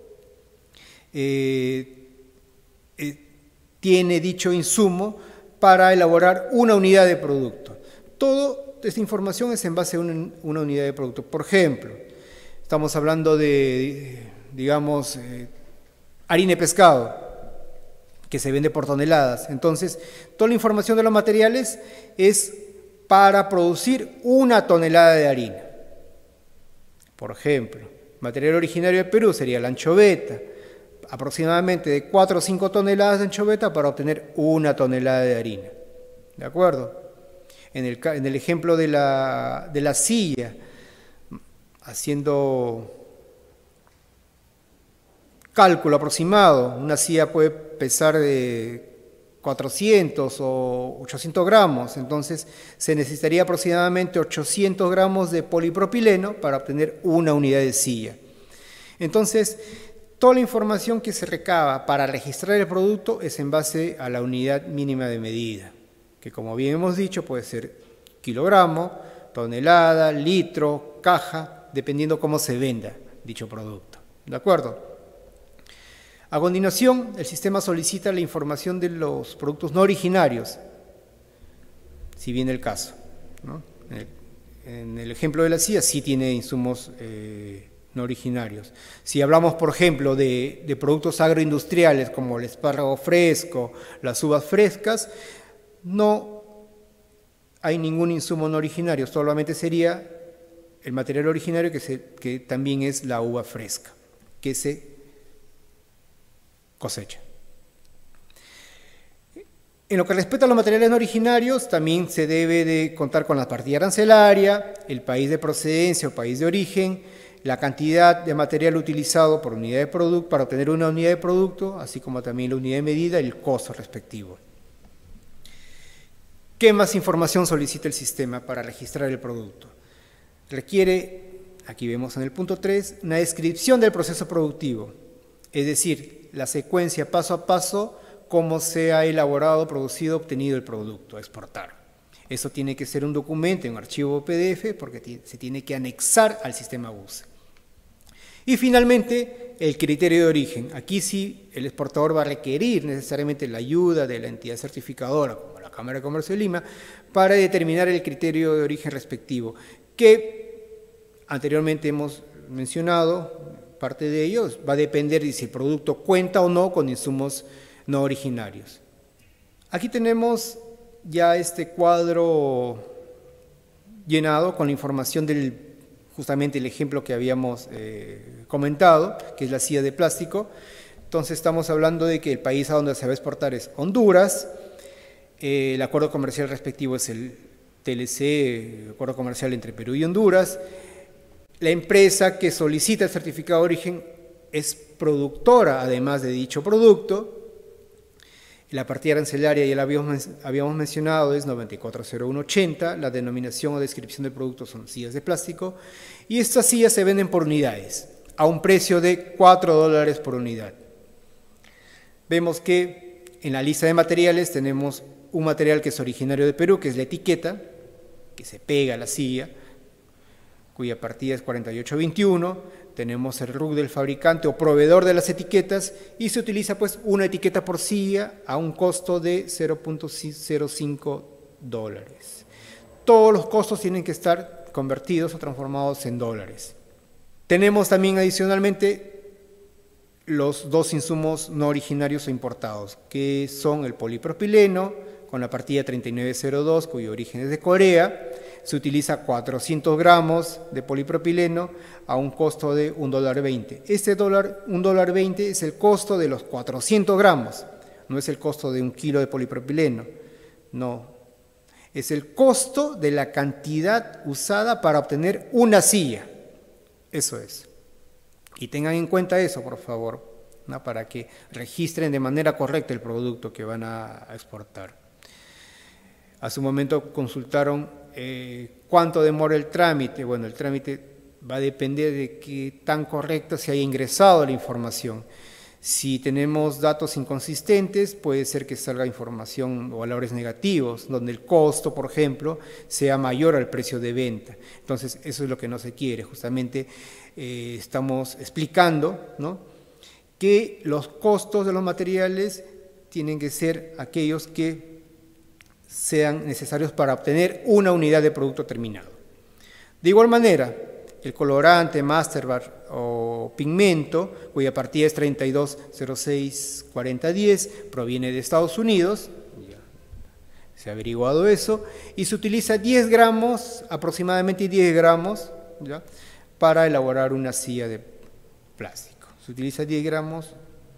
tiene dicho insumo para elaborar una unidad de producto? Toda esta información es en base a una unidad de producto. Por ejemplo, estamos hablando de, digamos, harina de pescado, que se vende por toneladas. Entonces, toda la información de los materiales es para producir una tonelada de harina. Por ejemplo, material originario de Perú sería la anchoveta, aproximadamente de 4 o 5 toneladas de anchoveta para obtener una tonelada de harina. ¿De acuerdo? En el ejemplo de la silla, haciendo cálculo aproximado, una silla puede pesar de 400 o 800 gramos, entonces se necesitaría aproximadamente 800 gramos de polipropileno para obtener una unidad de silla. Entonces, toda la información que se recaba para registrar el producto es en base a la unidad mínima de medida, que como bien hemos dicho puede ser kilogramo, tonelada, litro, caja, dependiendo cómo se venda dicho producto. ¿De acuerdo? A continuación, el sistema solicita la información de los productos no originarios, si viene el caso, ¿no? En el ejemplo de la silla sí tiene insumos no originarios. Si hablamos, por ejemplo, de productos agroindustriales como el espárrago fresco, las uvas frescas, no hay ningún insumo no originario, solamente sería el material originario que también es la uva fresca, que se cosecha. En lo que respecta a los materiales no originarios, también se debe de contar con la partida arancelaria, el país de procedencia o país de origen, la cantidad de material utilizado por unidad de producto para obtener una unidad de producto, así como también la unidad de medida y el costo respectivo. ¿Qué más información solicita el sistema para registrar el producto? Requiere, aquí vemos en el punto 3, una descripción del proceso productivo, es decir, la secuencia paso a paso, cómo se ha elaborado, producido, obtenido el producto a exportar. Eso tiene que ser un documento, un archivo PDF, porque se tiene que anexar al sistema BUSE. Y finalmente, el criterio de origen. Aquí sí, el exportador va a requerir necesariamente la ayuda de la entidad certificadora, como la Cámara de Comercio de Lima, para determinar el criterio de origen respectivo, que anteriormente hemos mencionado. Parte de ellos va a depender de si el producto cuenta o no con insumos no originarios. Aquí tenemos ya este cuadro llenado con la información justamente el ejemplo que habíamos comentado, que es la silla de plástico. Entonces estamos hablando de que el país a donde se va a exportar es Honduras, el acuerdo comercial respectivo es el TLC, acuerdo comercial entre Perú y Honduras. La empresa que solicita el certificado de origen es productora, además de dicho producto. La partida arancelaria, ya la habíamos mencionado, es 940180. La denominación o descripción del producto son sillas de plástico. Y estas sillas se venden por unidades, a un precio de $4 por unidad. Vemos que en la lista de materiales tenemos un material que es originario de Perú, que es la etiqueta, que se pega a la silla, cuya partida es 4821, tenemos el RUC del fabricante o proveedor de las etiquetas y se utiliza pues una etiqueta por silla a un costo de $0.05. Todos los costos tienen que estar convertidos o transformados en dólares. Tenemos también adicionalmente los dos insumos no originarios o importados, que son el polipropileno, con la partida 3902, cuyo origen es de Corea. Se utiliza 400 gramos de polipropileno a un costo de $1.20. Este $1.20 es el costo de los 400 gramos, no es el costo de 1 kilo de polipropileno, no. Es el costo de la cantidad usada para obtener una silla. Eso es. Y tengan en cuenta eso, por favor, ¿no? Para que registren de manera correcta el producto que van a exportar. Hace un momento consultaron cuánto demora el trámite. Bueno, el trámite va a depender de qué tan correcta se haya ingresado la información. Si tenemos datos inconsistentes, puede ser que salga información o valores negativos, donde el costo, por ejemplo, sea mayor al precio de venta. Entonces, eso es lo que no se quiere. Justamente estamos explicando, ¿no?, que los costos de los materiales tienen que ser aquellos que sean necesarios para obtener una unidad de producto terminado. De igual manera, el colorante, masterbar o pigmento, cuya partida es 32064010, proviene de Estados Unidos, ya se ha averiguado eso, y se utiliza 10 gramos, aproximadamente 10 gramos, ¿ya?, para elaborar una silla de plástico. Se utiliza 10 gramos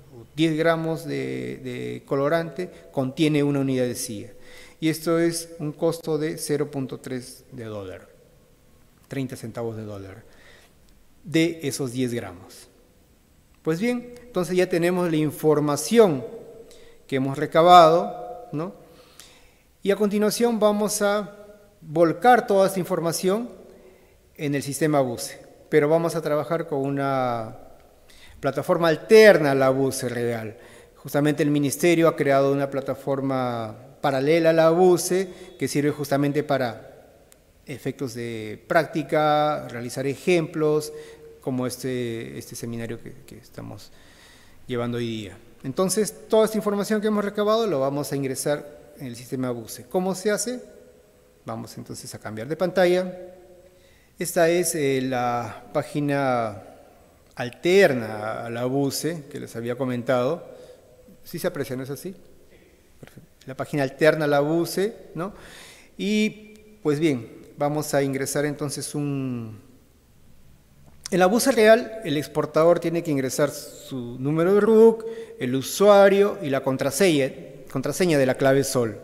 de colorante, contiene una unidad de silla. Y esto es un costo de 0.3 de dólar. 30 centavos de dólar de esos 10 gramos. Pues bien, entonces ya tenemos la información que hemos recabado, ¿no? Y a continuación vamos a volcar toda esta información en el sistema BUCE, pero vamos a trabajar con una plataforma alterna a la BUCE real. Justamente el Ministerio ha creado una plataforma paralela a la BUCE que sirve justamente para efectos de práctica, realizar ejemplos, como este seminario que estamos llevando hoy día. Entonces, toda esta información que hemos recabado lo vamos a ingresar en el sistema BUCE. ¿Cómo se hace? Vamos entonces a cambiar de pantalla. Esta es la página alterna a la BUCE que les había comentado. ¿Sí se aprecia, no es así? Perfecto. La página alterna a la BUCE, ¿no? Y, pues bien, vamos a ingresar entonces en la BUCE real, el exportador tiene que ingresar su número de RUC, el usuario y la contraseña de la clave SOL.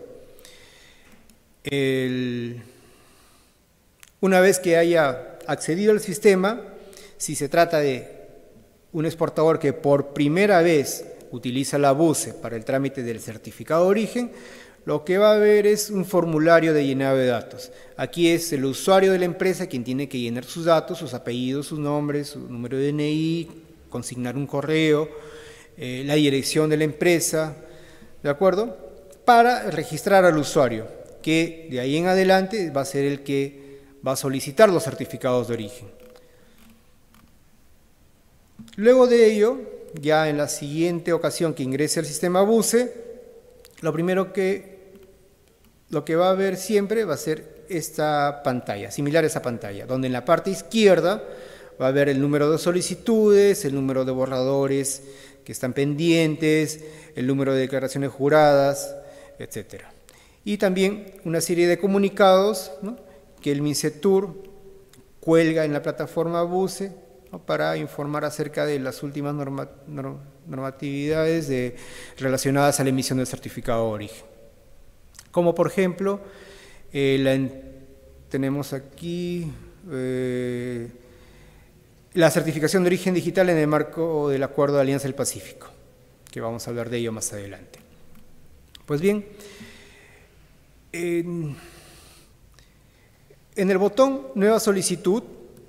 Una vez que haya accedido al sistema, si se trata de un exportador que por primera vez utiliza la BUCE para el trámite del certificado de origen, lo que va a ver es un formulario de llenado de datos. Aquí es el usuario de la empresa quien tiene que llenar sus datos, sus apellidos, sus nombres, su número de DNI, consignar un correo, la dirección de la empresa, ¿de acuerdo?, para registrar al usuario, que de ahí en adelante va a ser el que va a solicitar los certificados de origen. Luego de ello, ya en la siguiente ocasión que ingrese al sistema BUCE, lo que va a ver siempre va a ser esta pantalla, similar a esa pantalla, donde en la parte izquierda va a ver el número de solicitudes, el número de borradores que están pendientes, el número de declaraciones juradas, etc. Y también una serie de comunicados, ¿no?, que el MINCETUR cuelga en la plataforma BUCE, ¿no?, para informar acerca de las últimas normatividades relacionadas a la emisión del certificado de origen. Como por ejemplo, tenemos aquí la certificación de origen digital en el marco del Acuerdo de Alianza del Pacífico, que vamos a hablar de ello más adelante. Pues bien, en el botón Nueva solicitud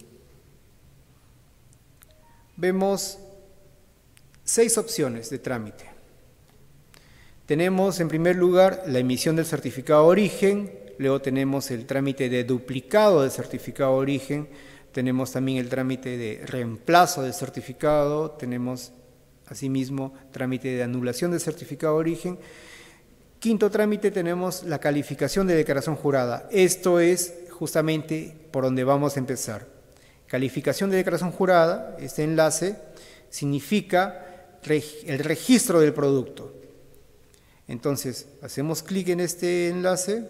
vemos 6 opciones de trámite. Tenemos en primer lugar la emisión del certificado de origen, luego tenemos el trámite de duplicado del certificado de origen, tenemos también el trámite de reemplazo del certificado, tenemos asimismo trámite de anulación del certificado de origen. Quinto trámite tenemos la calificación de declaración jurada. Esto es justamente por donde vamos a empezar. Calificación de declaración jurada, este enlace significa el registro del producto. Entonces, hacemos clic en este enlace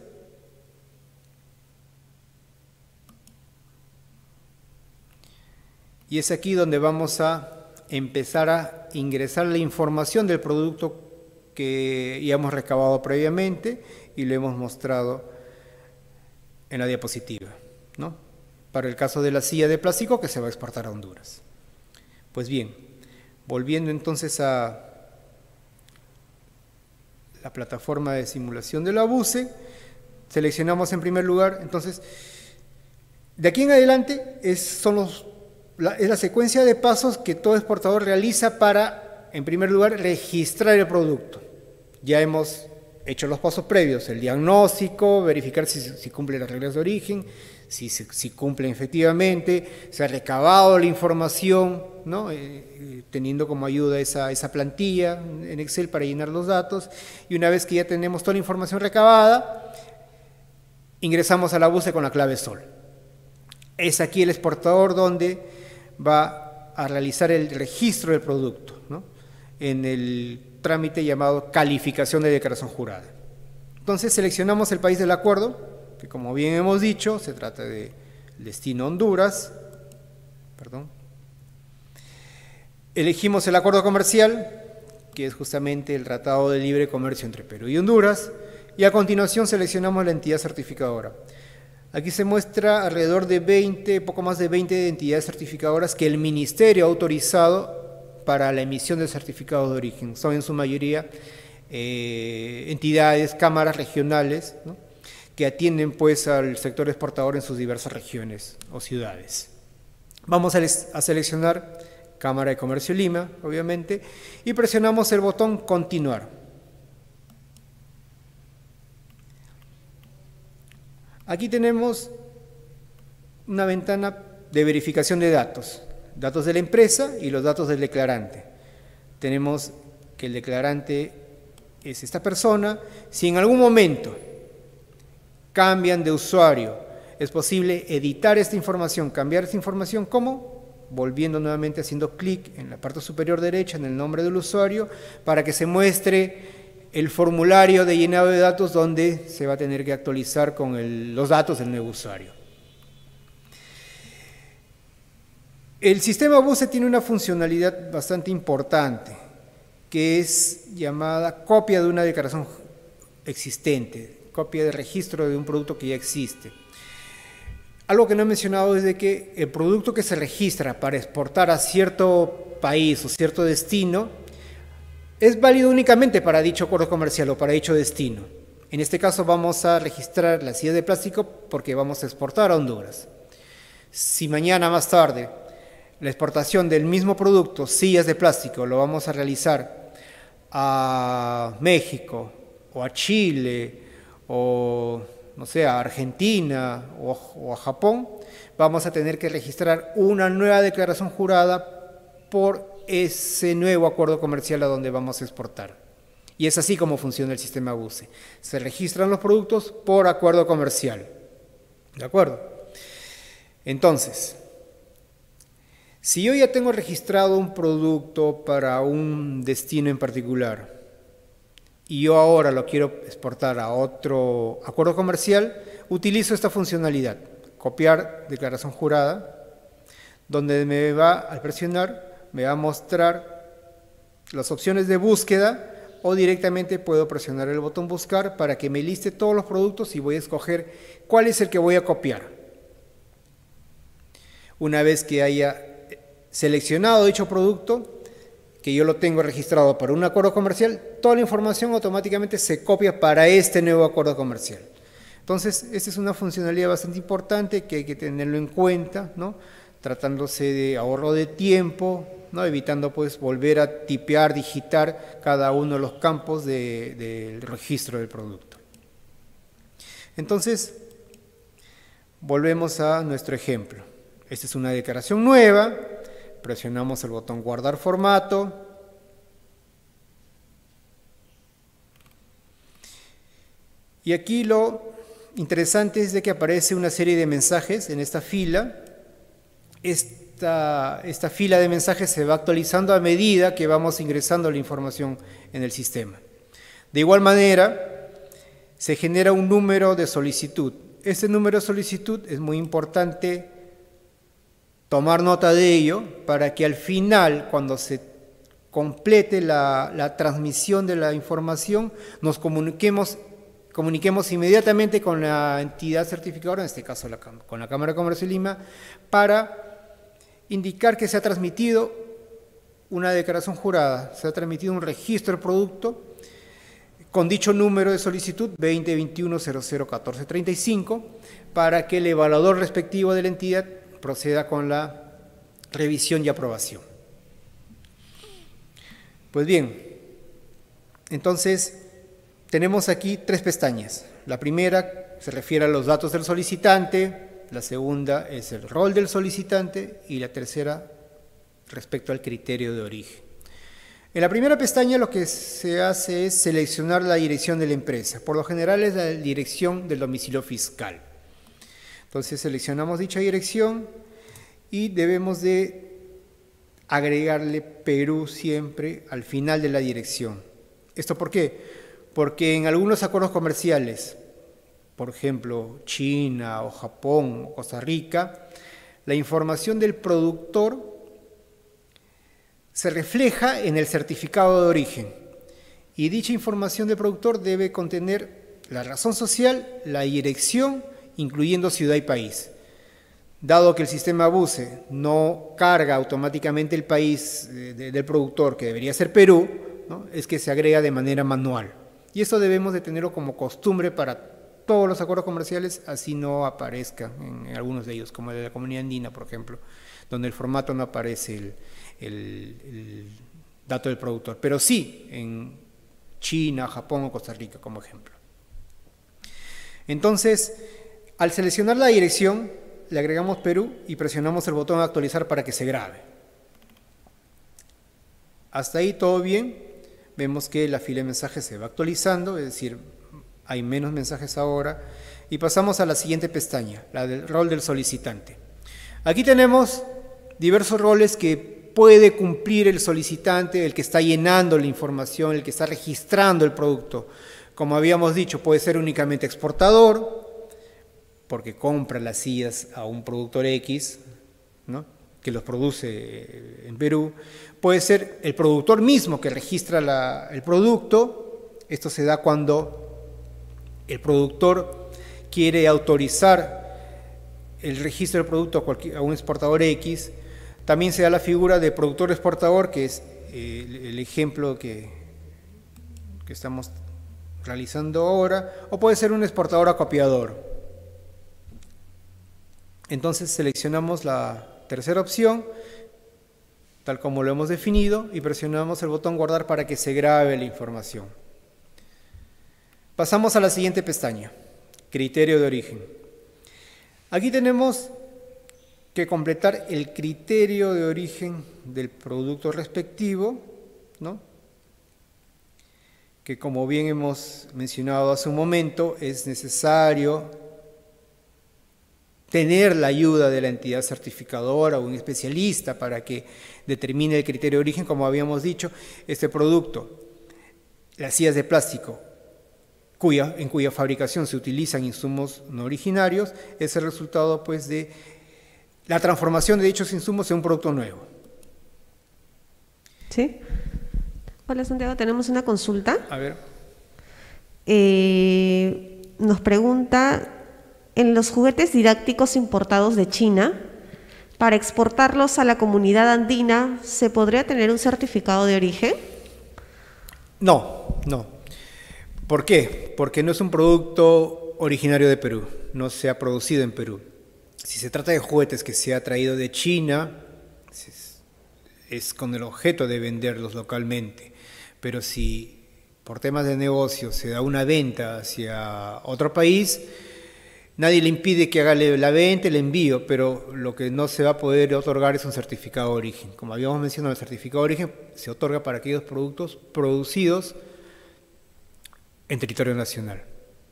y es aquí donde vamos a empezar a ingresar la información del producto que ya hemos recabado previamente y lo hemos mostrado en la diapositiva, ¿no? para el caso de la silla de plástico que se va a exportar a Honduras. Pues bien, volviendo entonces a la plataforma de simulación de la BUCE, seleccionamos en primer lugar, entonces, de aquí en adelante es la secuencia de pasos que todo exportador realiza para, en primer lugar, registrar el producto. Ya hemos hecho los pasos previos, el diagnóstico, verificar si cumple las reglas de origen, si cumplen efectivamente, se ha recabado la información, ¿no? Teniendo como ayuda esa plantilla en Excel para llenar los datos, y una vez que ya tenemos toda la información recabada, ingresamos a la BUCE con la clave SOL. Es aquí el exportador donde va a realizar el registro del producto, ¿no? En el trámite llamado calificación de declaración jurada. Entonces seleccionamos el país del acuerdo, que como bien hemos dicho, se trata de destino Honduras. Elegimos el acuerdo comercial, que es justamente el Tratado de Libre Comercio entre Perú y Honduras, y a continuación seleccionamos la entidad certificadora. Aquí se muestra alrededor de poco más de 20 entidades certificadoras que el Ministerio ha autorizado para la emisión del certificado de origen. Son en su mayoría entidades, cámaras regionales, ¿no? Que atienden pues al sector exportador en sus diversas regiones o ciudades. Vamos a seleccionar Cámara de Comercio Lima, obviamente, y presionamos el botón Continuar. Aquí tenemos una ventana de verificación de datos de la empresa y los datos del declarante. Tenemos que el declarante es esta persona. Si en algún momento cambian de usuario, es posible editar esta información, cambiar esta información, ¿cómo? Volviendo nuevamente, haciendo clic en la parte superior derecha en el nombre del usuario para que se muestre el formulario de llenado de datos donde se va a tener que actualizar con los datos del nuevo usuario. El sistema BUCE tiene una funcionalidad bastante importante, que es llamada copia de una declaración existente, copia de registro de un producto que ya existe. Algo que no he mencionado es de que el producto que se registra para exportar a cierto país o cierto destino es válido únicamente para dicho acuerdo comercial o para dicho destino. En este caso vamos a registrar la silla de plástico porque vamos a exportar a Honduras. Si mañana más tarde la exportación del mismo producto, sillas de plástico, lo vamos a realizar a México o a Chile o no sé, a Argentina o a Japón, vamos a tener que registrar una nueva declaración jurada por ese nuevo acuerdo comercial a donde vamos a exportar. Y es así como funciona el sistema BUCE. Se registran los productos por acuerdo comercial. ¿De acuerdo? Entonces, si yo ya tengo registrado un producto para un destino en particular y yo ahora lo quiero exportar a otro acuerdo comercial, utilizo esta funcionalidad, copiar declaración jurada, donde al presionar, me va a mostrar las opciones de búsqueda o directamente puedo presionar el botón buscar para que me liste todos los productos y voy a escoger cuál es el que voy a copiar. Una vez que haya seleccionado dicho producto, que yo lo tengo registrado para un acuerdo comercial, toda la información automáticamente se copia para este nuevo acuerdo comercial. Entonces, esta es una funcionalidad bastante importante que hay que tenerlo en cuenta, ¿no? Tratándose de ahorro de tiempo, ¿no? Evitando pues volver a tipear, digitar cada uno de los campos del registro del producto. Entonces, volvemos a nuestro ejemplo. Esta es una declaración nueva. Presionamos el botón guardar formato. Y aquí lo interesante es de que aparece una serie de mensajes en esta fila. Esta fila de mensajes se va actualizando a medida que vamos ingresando la información en el sistema. De igual manera, se genera un número de solicitud. Este número de solicitud es muy importante tomar nota de ello para que al final, cuando se complete la transmisión de la información, nos comuniquemos comuniquemos inmediatamente con la entidad certificadora, en este caso con la Cámara de Comercio de Lima, para indicar que se ha transmitido una declaración jurada, se ha transmitido un registro del producto con dicho número de solicitud 2021-001435, para que el evaluador respectivo de la entidad proceda con la revisión y aprobación. Pues bien, entonces tenemos aquí 3 pestañas. La primera se refiere a los datos del solicitante, la segunda es el rol del solicitante y la tercera respecto al criterio de origen. En la primera pestaña lo que se hace es seleccionar la dirección de la empresa. Por lo general es la dirección del domicilio fiscal. Entonces seleccionamos dicha dirección y debemos de agregarle Perú siempre al final de la dirección. ¿Esto por qué? Porque en algunos acuerdos comerciales, por ejemplo, China o Japón o Costa Rica, la información del productor se refleja en el certificado de origen y dicha información del productor debe contener la razón social, la dirección, incluyendo ciudad y país. Dado que el sistema BUSE no carga automáticamente el país del productor, que debería ser Perú, ¿no? Es que se agrega de manera manual. Y eso debemos de tenerlo como costumbre para todos los acuerdos comerciales, así no aparezca en algunos de ellos, como el de la Comunidad Andina, por ejemplo, donde el formato no aparece el dato del productor, pero sí en China, Japón o Costa Rica, como ejemplo. Entonces, al seleccionar la dirección, le agregamos Perú y presionamos el botón actualizar para que se grabe. Hasta ahí todo bien. Vemos que la fila de mensajes se va actualizando, es decir, hay menos mensajes ahora. Y pasamos a la siguiente pestaña, la del rol del solicitante. Aquí tenemos diversos roles que puede cumplir el solicitante, el que está llenando la información, el que está registrando el producto. Como habíamos dicho, puede ser únicamente exportador, porque compra las sillas a un productor X, ¿no?, que los produce en Perú. Puede ser el productor mismo que registra el producto. Esto se da cuando el productor quiere autorizar el registro del producto a un exportador X. También se da la figura de productor exportador, que es el ejemplo que estamos realizando ahora, o puede ser un exportador acopiador. Entonces seleccionamos la tercera opción, tal como lo hemos definido, y presionamos el botón guardar para que se grabe la información. Pasamos a la siguiente pestaña, criterio de origen. Aquí tenemos que completar el criterio de origen del producto respectivo, ¿no?, que como bien hemos mencionado hace un momento, es necesario tener la ayuda de la entidad certificadora o un especialista para que determine el criterio de origen. Como habíamos dicho, este producto, las sillas de plástico, en cuya fabricación se utilizan insumos no originarios, es el resultado pues de la transformación de dichos insumos en un producto nuevo. ¿Sí? Hola Santiago, tenemos una consulta. A ver. Nos pregunta: en los juguetes didácticos importados de China, para exportarlos a la comunidad andina, ¿se podría tener un certificado de origen? No. ¿Por qué? Porque no es un producto originario de Perú, no se ha producido en Perú. Si se trata de juguetes que se ha traído de China, es con el objeto de venderlos localmente. Pero si por temas de negocio se da una venta hacia otro país, nadie le impide que haga la venta, el envío, pero lo que no se va a poder otorgar es un certificado de origen. Como habíamos mencionado, el certificado de origen se otorga para aquellos productos producidos en territorio nacional.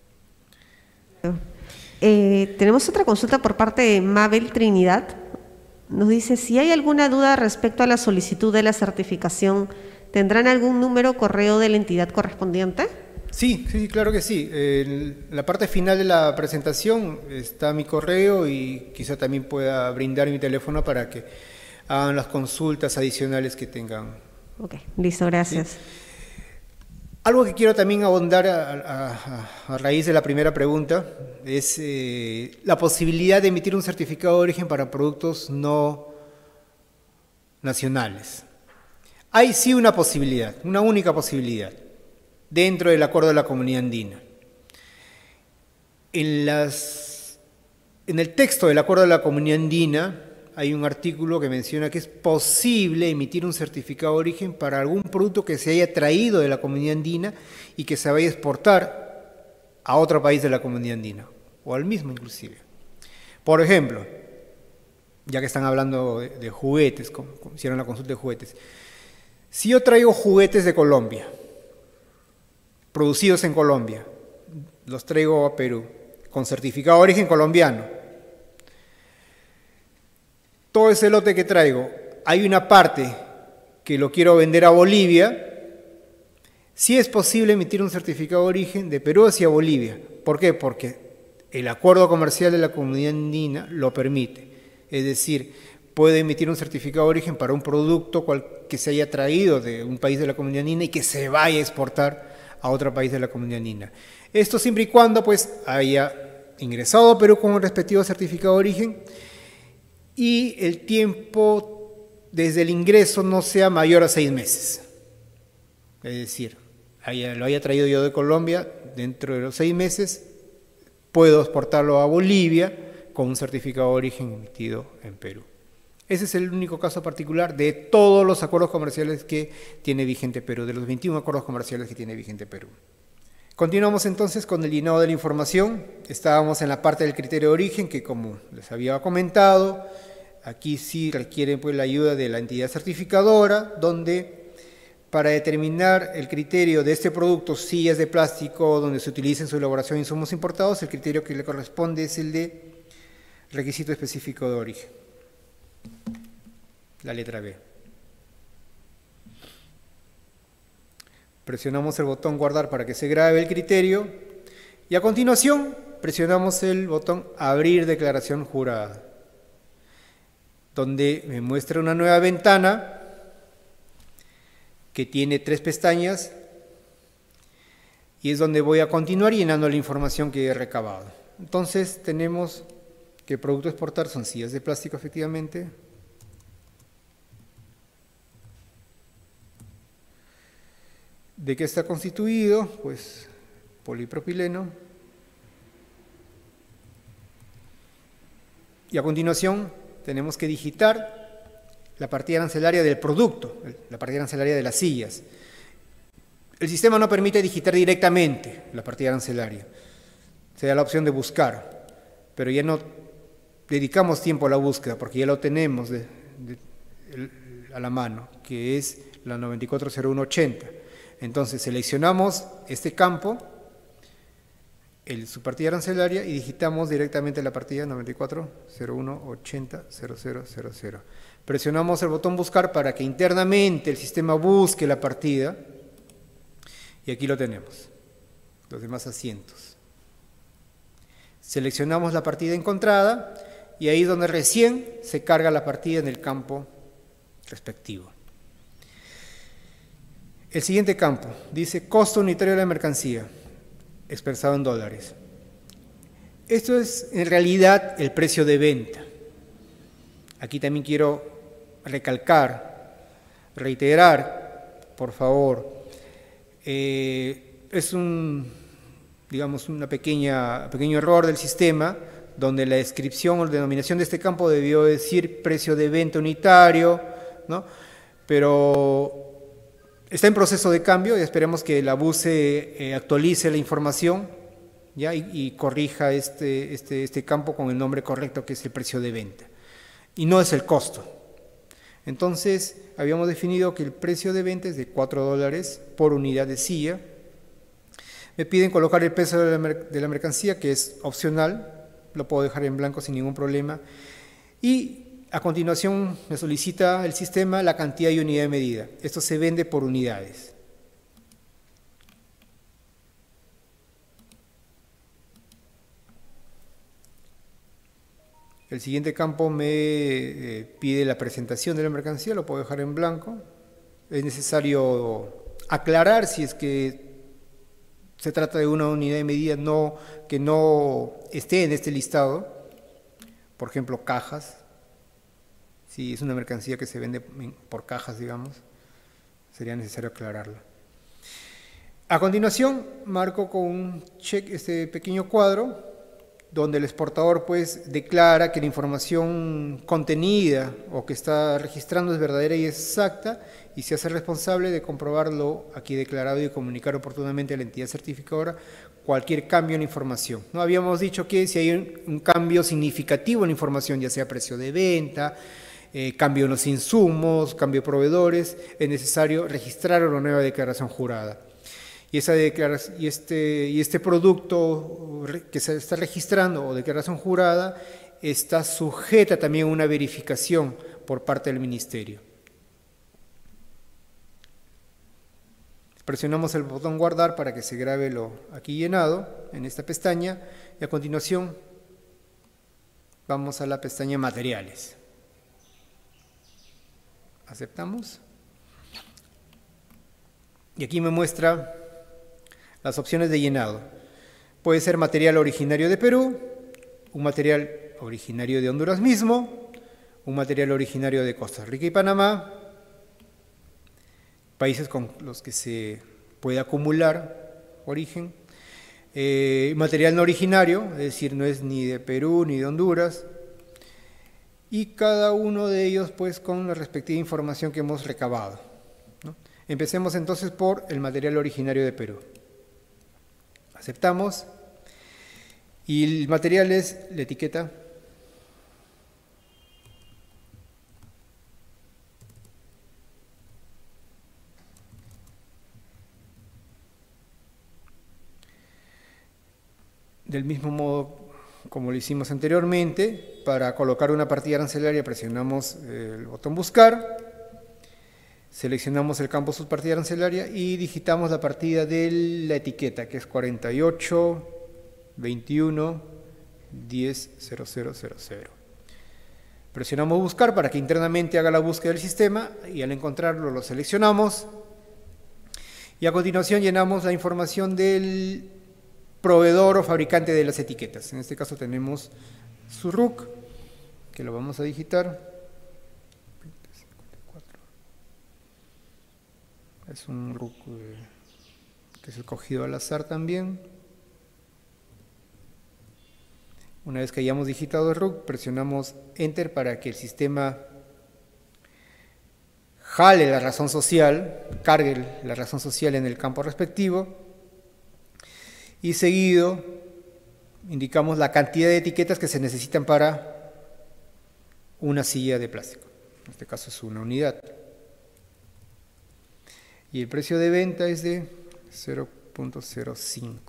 Tenemos otra consulta por parte de Mabel Trinidad. Nos dice: si hay alguna duda respecto a la solicitud de la certificación, ¿tendrán algún número correo de la entidad correspondiente? Sí, claro que sí. En la parte final de la presentación está mi correo y quizá también pueda brindar mi teléfono para que hagan las consultas adicionales que tengan. Ok, listo, gracias. ¿Sí? Algo que quiero también abundar a raíz de la primera pregunta es la posibilidad de emitir un certificado de origen para productos no nacionales. Hay sí una posibilidad, una única posibilidad, dentro del Acuerdo de la Comunidad Andina. En el texto del Acuerdo de la Comunidad Andina hay un artículo que menciona que es posible emitir un certificado de origen para algún producto que se haya traído de la Comunidad Andina y que se vaya a exportar a otro país de la Comunidad Andina, o al mismo inclusive. Por ejemplo, ya que están hablando de juguetes, como hicieron la consulta de juguetes, si yo traigo juguetes de Colombia, producidos en Colombia, los traigo a Perú, con certificado de origen colombiano, todo ese lote que traigo, hay una parte que lo quiero vender a Bolivia, sí es posible emitir un certificado de origen de Perú hacia Bolivia. ¿Por qué? Porque el acuerdo comercial de la Comunidad Andina lo permite. Es decir, puede emitir un certificado de origen para un producto que se haya traído de un país de la Comunidad Andina y que se vaya a exportar a otro país de la Comunidad Andina. Esto siempre y cuando pues haya ingresado a Perú con un respectivo certificado de origen y el tiempo desde el ingreso no sea mayor a 6 meses. Es decir, lo haya traído yo de Colombia, dentro de los 6 meses puedo exportarlo a Bolivia con un certificado de origen emitido en Perú. Ese es el único caso particular de todos los acuerdos comerciales que tiene vigente Perú, de los 21 acuerdos comerciales que tiene vigente Perú. Continuamos entonces con el llenado de la información. Estábamos en la parte del criterio de origen, que como les había comentado, aquí sí requiere pues la ayuda de la entidad certificadora, donde para determinar el criterio de este producto, si es de plástico, donde se utiliza en su elaboración insumos importados, el criterio que le corresponde es el de requisito específico de origen. La letra B. Presionamos el botón guardar para que se grabe el criterio y a continuación presionamos el botón abrir declaración jurada, donde me muestra una nueva ventana que tiene 3 pestañas y es donde voy a continuar llenando la información que he recabado. Entonces tenemos que el producto a exportar son sillas de plástico efectivamente, ¿de qué está constituido? Pues polipropileno. Y a continuación tenemos que digitar la partida arancelaria del producto, la partida arancelaria de las sillas. El sistema no permite digitar directamente la partida arancelaria. Se da la opción de buscar, pero ya no dedicamos tiempo a la búsqueda porque ya lo tenemos a la mano, que es la 940180. Entonces seleccionamos este campo, su partida arancelaria, y digitamos directamente la partida 9401800000. Presionamos el botón buscar para que internamente el sistema busque la partida, y aquí lo tenemos, los demás asientos. Seleccionamos la partida encontrada, y ahí es donde recién se carga la partida en el campo respectivo. El siguiente campo dice costo unitario de la mercancía, expresado en dólares. Esto es en realidad el precio de venta. Aquí también quiero recalcar, reiterar, por favor, es digamos, un pequeño error del sistema, donde la descripción o la denominación de este campo debió decir precio de venta unitario, ¿no? Pero está en proceso de cambio y esperemos que la BUCE actualice la información, ¿ya? Y corrija este campo con el nombre correcto, que es el precio de venta, y no es el costo. Entonces, habíamos definido que el precio de venta es de $4 por unidad de silla. Me piden colocar el peso de la mercancía, que es opcional, lo puedo dejar en blanco sin ningún problema, y a continuación me solicita el sistema la cantidad y unidad de medida. Esto se vende por unidades. El siguiente campo me pide la presentación de la mercancía, lo puedo dejar en blanco. Es necesario aclarar si es que se trata de una unidad de medida que no esté en este listado, por ejemplo, cajas, si es una mercancía que se vende por cajas, digamos, sería necesario aclararla. A continuación, marco con un check este pequeño cuadro, donde el exportador pues declara que la información contenida o que está registrando es verdadera y exacta, y se hace responsable de comprobarlo aquí declarado y comunicar oportunamente a la entidad certificadora cualquier cambio en la información. ¿No? Habíamos dicho que si hay un cambio significativo en la información, ya sea precio de venta, cambio en los insumos, cambio de proveedores, es necesario registrar una nueva declaración jurada. Y este producto que se está registrando o declaración jurada está sujeta también a una verificación por parte del Ministerio. Presionamos el botón guardar para que se grabe lo aquí llenado en esta pestaña y a continuación vamos a la pestaña materiales. Aceptamos. Y aquí me muestra las opciones de llenado. Puede ser material originario de Perú, un material originario de Honduras mismo, un material originario de Costa Rica y Panamá, países con los que se puede acumular origen, material no originario, es decir, no es ni de Perú ni de Honduras, y cada uno de ellos pues con la respectiva información que hemos recabado, ¿no? Empecemos entonces por el material originario de Perú. Aceptamos, y el material es la etiqueta del mismo modo como lo hicimos anteriormente. Para colocar una partida arancelaria presionamos el botón buscar, seleccionamos el campo subpartida arancelaria y digitamos la partida de la etiqueta, que es 48 21 10 0000. Presionamos buscar para que internamente haga la búsqueda del sistema y al encontrarlo lo seleccionamos y a continuación llenamos la información del proveedor o fabricante de las etiquetas. En este caso tenemos su RUC, que lo vamos a digitar. Es un RUC que es escogido al azar también. Una vez que hayamos digitado el RUC, presionamos Enter para que el sistema jale la razón social, cargue la razón social en el campo respectivo, y seguido indicamos la cantidad de etiquetas que se necesitan para una silla de plástico. En este caso es una unidad. Y el precio de venta es de 0.05.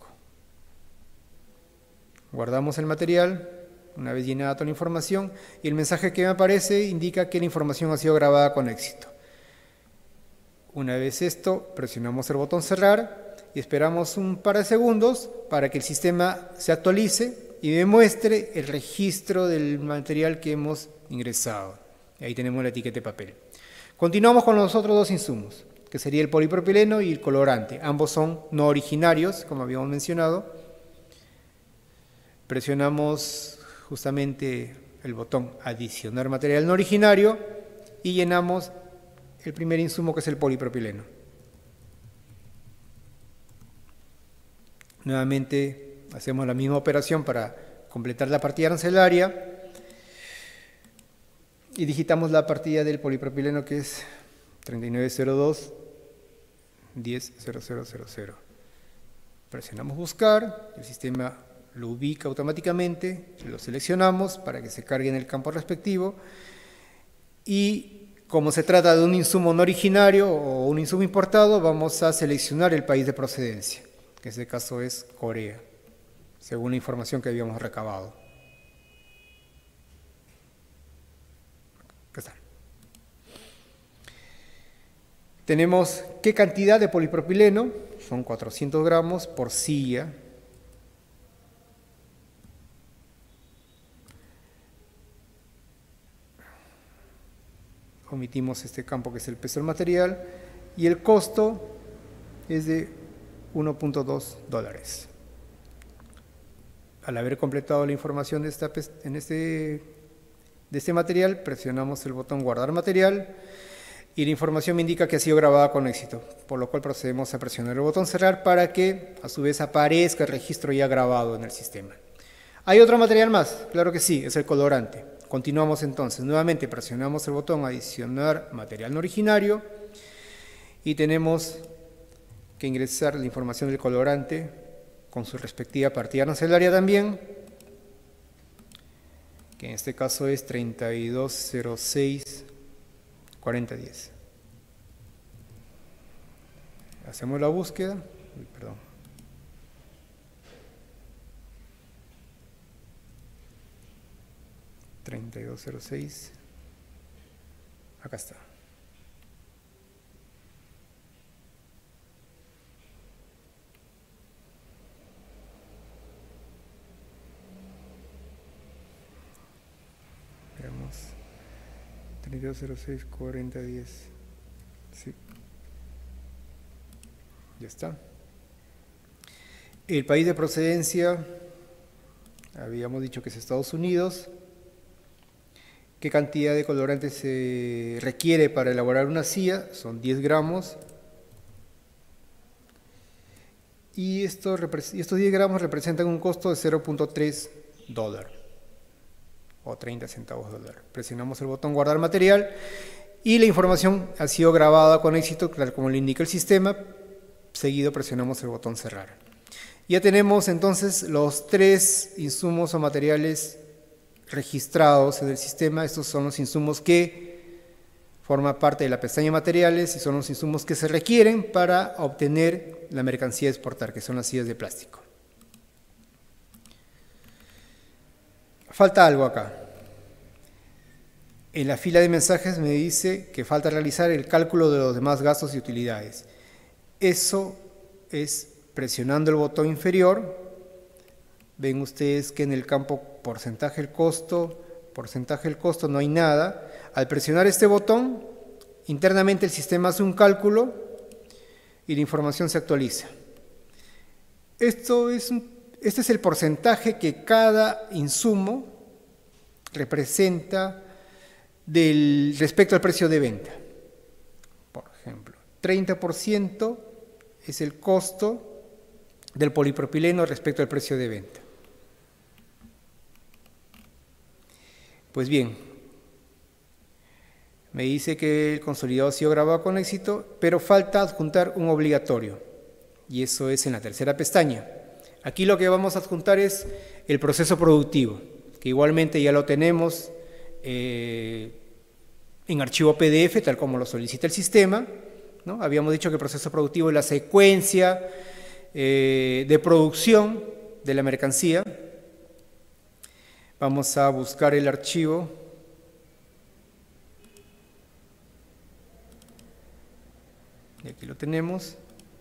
Guardamos el material, una vez llenada toda la información, y el mensaje que me aparece indica que la información ha sido grabada con éxito. Una vez esto, presionamos el botón cerrar y esperamos un par de segundos para que el sistema se actualice y me muestre el registro del material que hemos ingresado. Ahí tenemos la etiqueta de papel. Continuamos con los otros dos insumos, que sería el polipropileno y el colorante. Ambos son no originarios, como habíamos mencionado. Presionamos justamente el botón adicionar material no originario y llenamos el primer insumo, que es el polipropileno. Nuevamente hacemos la misma operación para completar la partida arancelaria y digitamos la partida del polipropileno, que es 3902 100000. Presionamos buscar, el sistema lo ubica automáticamente, lo seleccionamos para que se cargue en el campo respectivo y como se trata de un insumo no originario o un insumo importado, vamos a seleccionar el país de procedencia, que en este caso es Corea, según la información que habíamos recabado. Acá está. Tenemos qué cantidad de polipropileno, son 400 gramos por silla. Omitimos este campo que es el peso del material y el costo es de $1.2. Al haber completado la información de este material, presionamos el botón guardar material y la información me indica que ha sido grabada con éxito, por lo cual procedemos a presionar el botón cerrar para que a su vez aparezca el registro ya grabado en el sistema. ¿Hay otro material más? Claro que sí, es el colorante. Continuamos entonces, nuevamente presionamos el botón adicionar material no originario y tenemos que ingresar la información del colorante con su respectiva partida arancelaria también, que en este caso es 3206-4010. Hacemos la búsqueda. Uy, perdón. $3206. Acá está. Veamos. 3206-4010. Sí. Ya está. El país de procedencia, habíamos dicho que es Estados Unidos. ¿Qué cantidad de colorante se requiere para elaborar una silla? Son 10 gramos. Y estos 10 gramos representan un costo de $0.3 o 30 centavos dólar. Presionamos el botón guardar material y la información ha sido grabada con éxito, tal como le indica el sistema. Seguido presionamos el botón cerrar. Ya tenemos entonces los 3 insumos o materiales registrados en el sistema. Estos son los insumos que forman parte de la pestaña materiales y son los insumos que se requieren para obtener la mercancía a exportar, que son las sillas de plástico. Falta algo acá. En la fila de mensajes me dice que falta realizar el cálculo de los demás gastos y utilidades. Eso es presionando el botón inferior. Ven ustedes que en el campo porcentaje del costo no hay nada. Al presionar este botón, internamente el sistema hace un cálculo y la información se actualiza. Este es el porcentaje que cada insumo representa respecto al precio de venta. Por ejemplo, 30% es el costo del polipropileno respecto al precio de venta. Pues bien, me dice que el consolidado ha sido grabado con éxito, pero falta adjuntar un obligatorio, y eso es en la tercera pestaña. Aquí lo que vamos a adjuntar es el proceso productivo, que igualmente ya lo tenemos en archivo PDF, tal como lo solicita el sistema, ¿no? Habíamos dicho que el proceso productivo es la secuencia de producción de la mercancía. Vamos a buscar el archivo. Y aquí lo tenemos.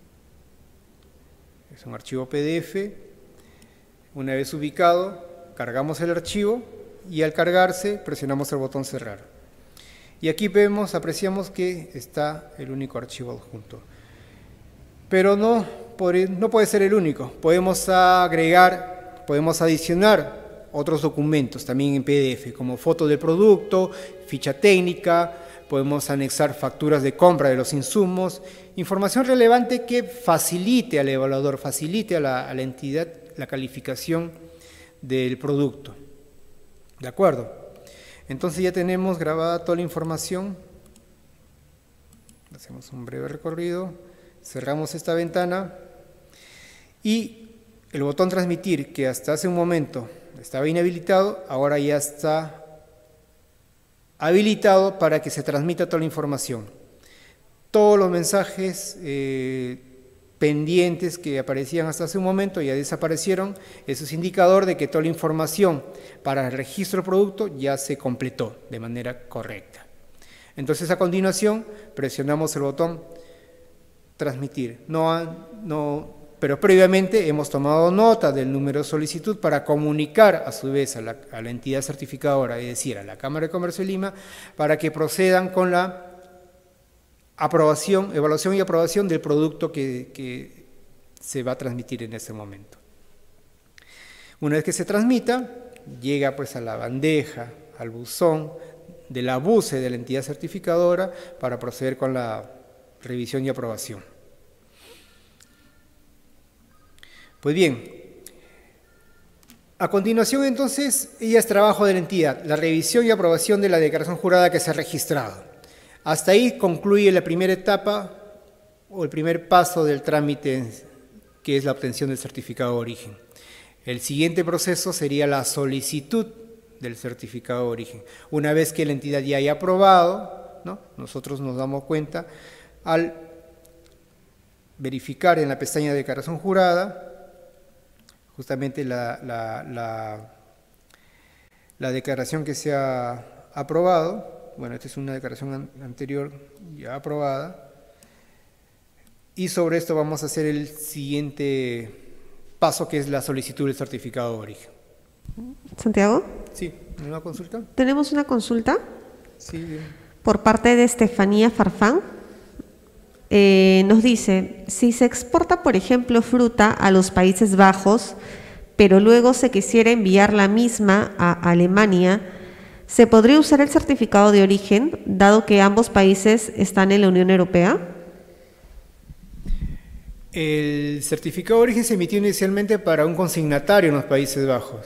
Es un archivo PDF. Una vez ubicado, cargamos el archivo y al cargarse presionamos el botón cerrar. Y aquí apreciamos que está el único archivo adjunto. Pero no puede ser el único. Podemos agregar, podemos adicionar otros documentos también en PDF, como foto del producto, ficha técnica, podemos anexar facturas de compra de los insumos, información relevante que facilite al evaluador, facilite a la entidad la calificación del producto. ¿De acuerdo? Entonces ya tenemos grabada toda la información. Hacemos un breve recorrido, cerramos esta ventana y el botón transmitir, que hasta hace un momento estaba inhabilitado, ahora ya está habilitado para que se transmita toda la información. Todos los mensajes pendientes que aparecían hasta hace un momento ya desaparecieron. Eso es indicador de que toda la información para el registro del producto ya se completó de manera correcta. Entonces a continuación presionamos el botón transmitir. Pero previamente hemos tomado nota del número de solicitud para comunicar a su vez a la entidad certificadora, es decir, a la Cámara de Comercio de Lima, para que procedan con la evaluación y aprobación del producto que se va a transmitir en ese momento. Una vez que se transmita, llega pues a la bandeja, al buzón de la BUCE de la entidad certificadora para proceder con la revisión y aprobación. Pues bien, a continuación entonces ya es trabajo de la entidad, la revisión y aprobación de la declaración jurada que se ha registrado. Hasta ahí concluye la primera etapa o el primer paso del trámite, que es la obtención del certificado de origen. El siguiente proceso sería la solicitud del certificado de origen. Una vez que la entidad ya haya aprobado, ¿no?, nosotros nos damos cuenta al verificar en la pestaña de declaración jurada justamente la declaración que se ha aprobado. Bueno, esta es una declaración anterior ya aprobada. Y sobre esto vamos a hacer el siguiente paso, que es la solicitud del certificado de origen. Santiago. Sí, ¿una consulta? Tenemos una consulta. Sí, bien. Por parte de Estefanía Farfán. Nos dice, si se exporta, por ejemplo, fruta a los Países Bajos, pero luego se quisiera enviar la misma a Alemania, ¿se podría usar el certificado de origen, dado que ambos países están en la Unión Europea? El certificado de origen se emitió inicialmente para un consignatario en los Países Bajos.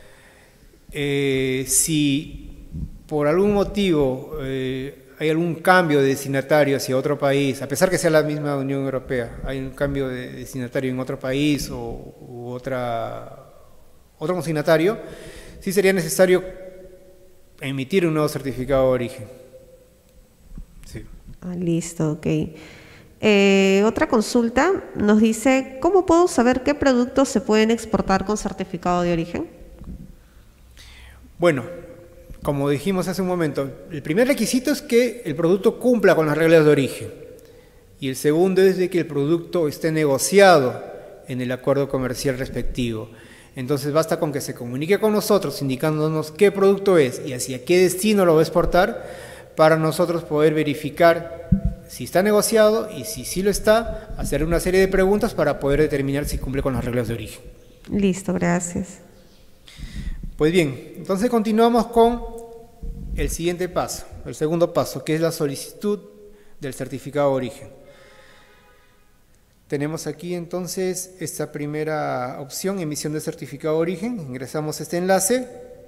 Si por algún motivo hay algún cambio de destinatario hacia otro país, a pesar que sea la misma Unión Europea, hay un cambio de destinatario en otro país u otro consignatario, sí sería necesario emitir un nuevo certificado de origen. Sí. Listo, ok. Otra consulta nos dice, ¿cómo puedo saber qué productos se pueden exportar con certificado de origen? Bueno, como dijimos hace un momento, el primer requisito es que el producto cumpla con las reglas de origen. Y el segundo es de que el producto esté negociado en el acuerdo comercial respectivo. Entonces basta con que se comunique con nosotros indicándonos qué producto es y hacia qué destino lo va a exportar para nosotros poder verificar si está negociado y si sí lo está, hacer una serie de preguntas para poder determinar si cumple con las reglas de origen. Listo, gracias. Pues bien, entonces continuamos con el siguiente paso, el segundo paso, que es la solicitud del certificado de origen. Tenemos aquí entonces esta primera opción, emisión de certificado de origen. Ingresamos este enlace.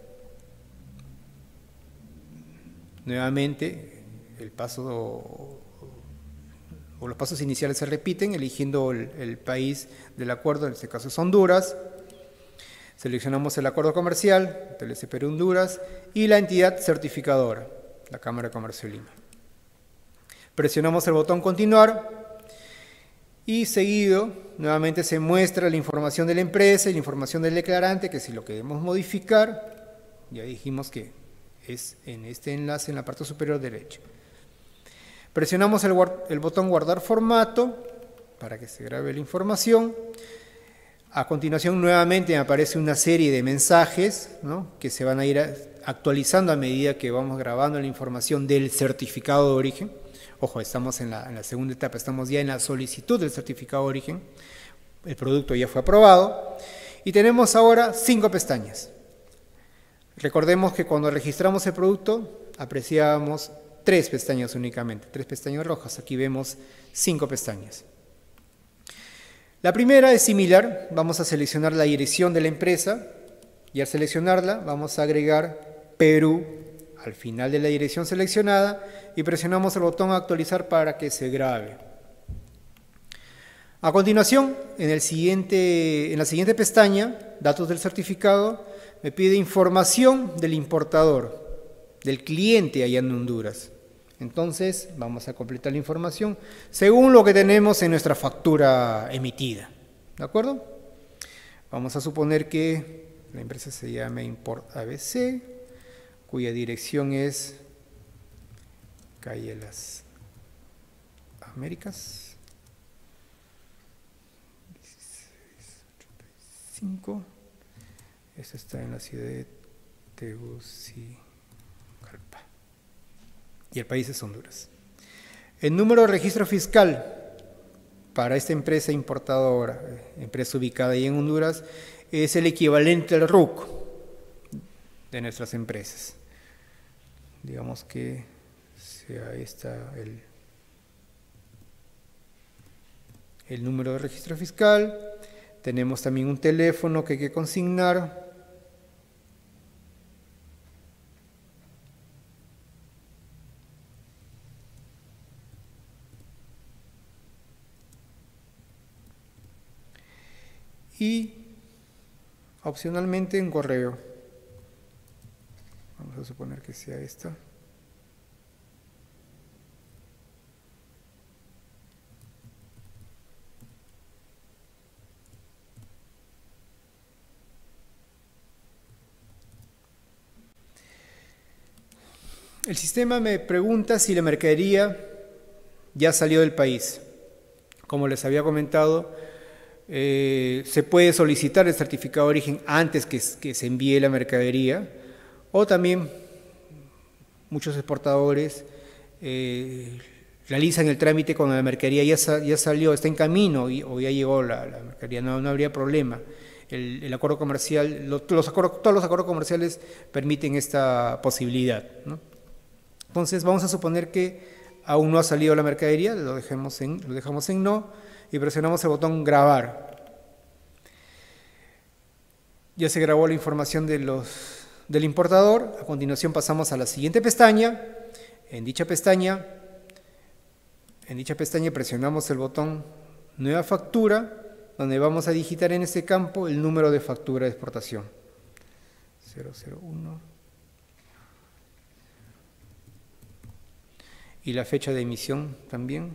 Nuevamente, el paso o los pasos iniciales se repiten, eligiendo el país del acuerdo, en este caso es Honduras. Seleccionamos el acuerdo comercial, TLC Perú Honduras, y la entidad certificadora, la Cámara de Comercio de Lima. Presionamos el botón continuar y seguido nuevamente se muestra la información de la empresa y la información del declarante, que si lo queremos modificar, ya dijimos que es en este enlace en la parte superior derecha. Presionamos el botón guardar formato para que se grabe la información. A continuación nuevamente me aparece una serie de mensajes, ¿no?, que se van a ir actualizando a medida que vamos grabando la información del certificado de origen. Ojo, estamos en la segunda etapa, estamos ya en la solicitud del certificado de origen. El producto ya fue aprobado y tenemos ahora 5 pestañas. Recordemos que cuando registramos el producto apreciábamos 3 pestañas únicamente, 3 pestañas rojas. Aquí vemos 5 pestañas. La primera es similar, vamos a seleccionar la dirección de la empresa y al seleccionarla vamos a agregar Perú al final de la dirección seleccionada y presionamos el botón actualizar para que se grabe. A continuación, en la siguiente pestaña, datos del certificado, me pide información del importador, del cliente allá en Honduras. Entonces, vamos a completar la información según lo que tenemos en nuestra factura emitida. ¿De acuerdo? Vamos a suponer que la empresa se llame Import ABC, cuya dirección es Calle Las Américas, 1685. Esto está en la ciudad de Tegucigalpa. Y el país es Honduras. El número de registro fiscal para esta empresa importadora, empresa ubicada ahí en Honduras, es el equivalente al RUC de nuestras empresas. Digamos que sea el número de registro fiscal. Tenemos también un teléfono que hay que consignar. Y opcionalmente un correo. Vamos a suponer que sea esta. El sistema me pregunta si la mercadería ya salió del país. Como les había comentado, se puede solicitar el certificado de origen antes que se envíe la mercadería, o también muchos exportadores realizan el trámite cuando la mercadería ya salió, está en camino o ya llegó la mercadería, no habría problema. El acuerdo comercial, todos los acuerdos comerciales permiten esta posibilidad, ¿no? Entonces vamos a suponer que aún no ha salido la mercadería, lo dejamos en no y presionamos el botón grabar. Ya se grabó la información del importador. A continuación pasamos a la siguiente pestaña. En dicha pestaña presionamos el botón nueva factura, donde vamos a digitar en este campo el número de factura de exportación. 001. Y la fecha de emisión también.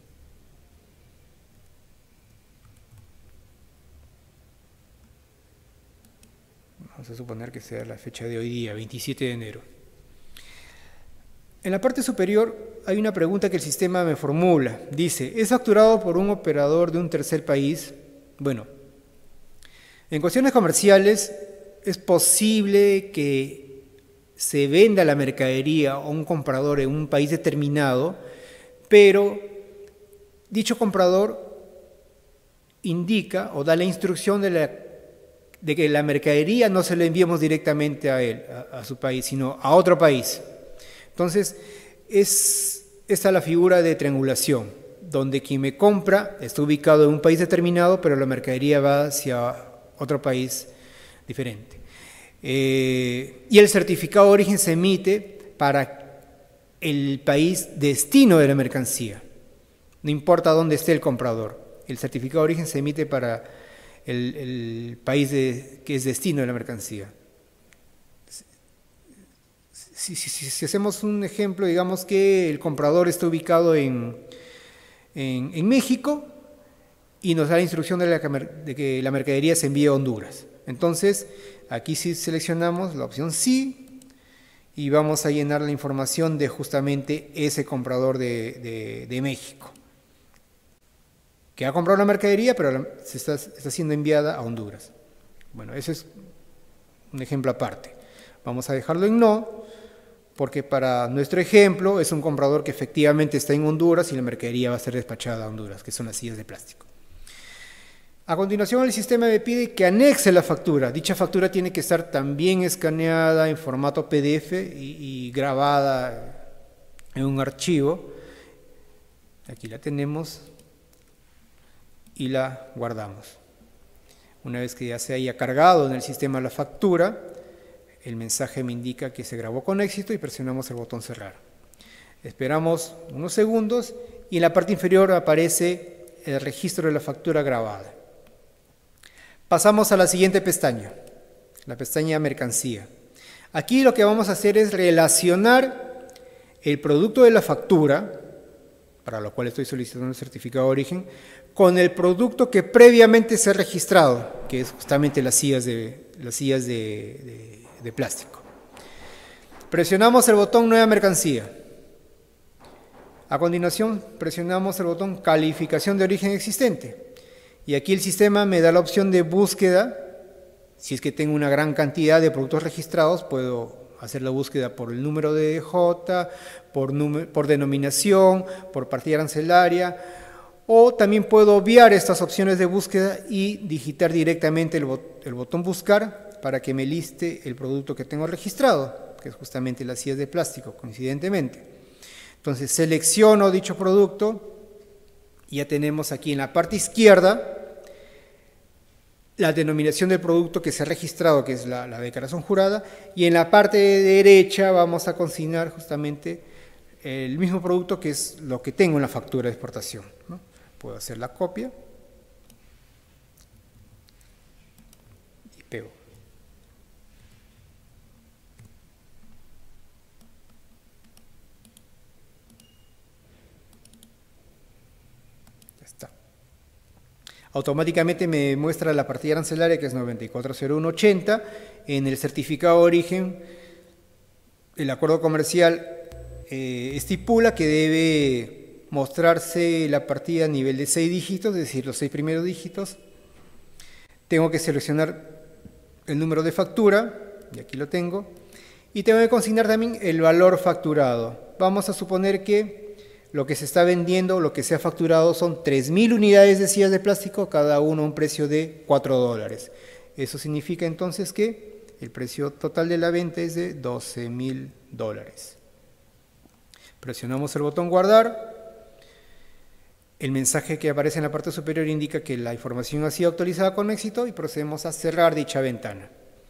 Vamos a suponer que sea la fecha de hoy día, 27 de enero. En la parte superior hay una pregunta que el sistema me formula. Dice, ¿es facturado por un operador de un tercer país? Bueno, en cuestiones comerciales es posible que se venda la mercadería a un comprador en un país determinado, pero dicho comprador indica o da la instrucción de que la mercadería no se la enviemos directamente a él, a su país, sino a otro país. Entonces, esta es la figura de triangulación, donde quien me compra está ubicado en un país determinado, pero la mercadería va hacia otro país diferente. Y el certificado de origen se emite para el país destino de la mercancía, no importa dónde esté el comprador. El certificado de origen se emite para el país que es destino de la mercancía. Si hacemos un ejemplo, digamos que el comprador está ubicado en México y nos da la instrucción de que la mercadería se envíe a Honduras. Entonces, aquí sí seleccionamos la opción sí y vamos a llenar la información de justamente ese comprador de México, que ha comprado la mercadería, pero está siendo enviada a Honduras. Bueno, ese es un ejemplo aparte. Vamos a dejarlo en no, porque para nuestro ejemplo es un comprador que efectivamente está en Honduras y la mercadería va a ser despachada a Honduras, que son las sillas de plástico. A continuación, el sistema me pide que anexe la factura. Dicha factura tiene que estar también escaneada en formato PDF y grabada en un archivo. Aquí la tenemos y la guardamos. Una vez que ya se haya cargado en el sistema la factura, el mensaje me indica que se grabó con éxito y presionamos el botón cerrar. Esperamos unos segundos y en la parte inferior aparece el registro de la factura grabada. Pasamos a la siguiente pestaña, la pestaña mercancía. Aquí lo que vamos a hacer es relacionar el producto de la factura, para lo cual estoy solicitando el certificado de origen, con el producto que previamente se ha registrado, que es justamente las sillas de plástico. Presionamos el botón nueva mercancía. A continuación, presionamos el botón calificación de origen existente. Y aquí el sistema me da la opción de búsqueda. Si es que tengo una gran cantidad de productos registrados, puedo hacer la búsqueda por el número de DJ, por denominación, por partida arancelaria O también puedo obviar estas opciones de búsqueda y digitar directamente el botón buscar para que me liste el producto que tengo registrado, que es justamente las sillas de plástico, coincidentemente. Entonces selecciono dicho producto y ya tenemos aquí en la parte izquierda la denominación del producto que se ha registrado, que es la declaración jurada, y en la parte derecha vamos a consignar justamente el mismo producto que es lo que tengo en la factura de exportación, ¿no? Puedo hacer la copia y pego. Ya está. Automáticamente me muestra la partida arancelaria, que es 940180. En el certificado de origen, el acuerdo comercial estipula que debe mostrarse la partida a nivel de 6 dígitos, es decir, los 6 primeros dígitos. Tengo que seleccionar el número de factura, y aquí lo tengo, y tengo que consignar también el valor facturado. Vamos a suponer que lo que se está vendiendo, lo que se ha facturado son 3.000 unidades de sillas de plástico, cada uno a un precio de $4. Eso significa entonces que el precio total de la venta es de $12.000. Presionamos el botón guardar. El mensaje que aparece en la parte superior indica que la información ha sido actualizada con éxito y procedemos a cerrar dicha ventana.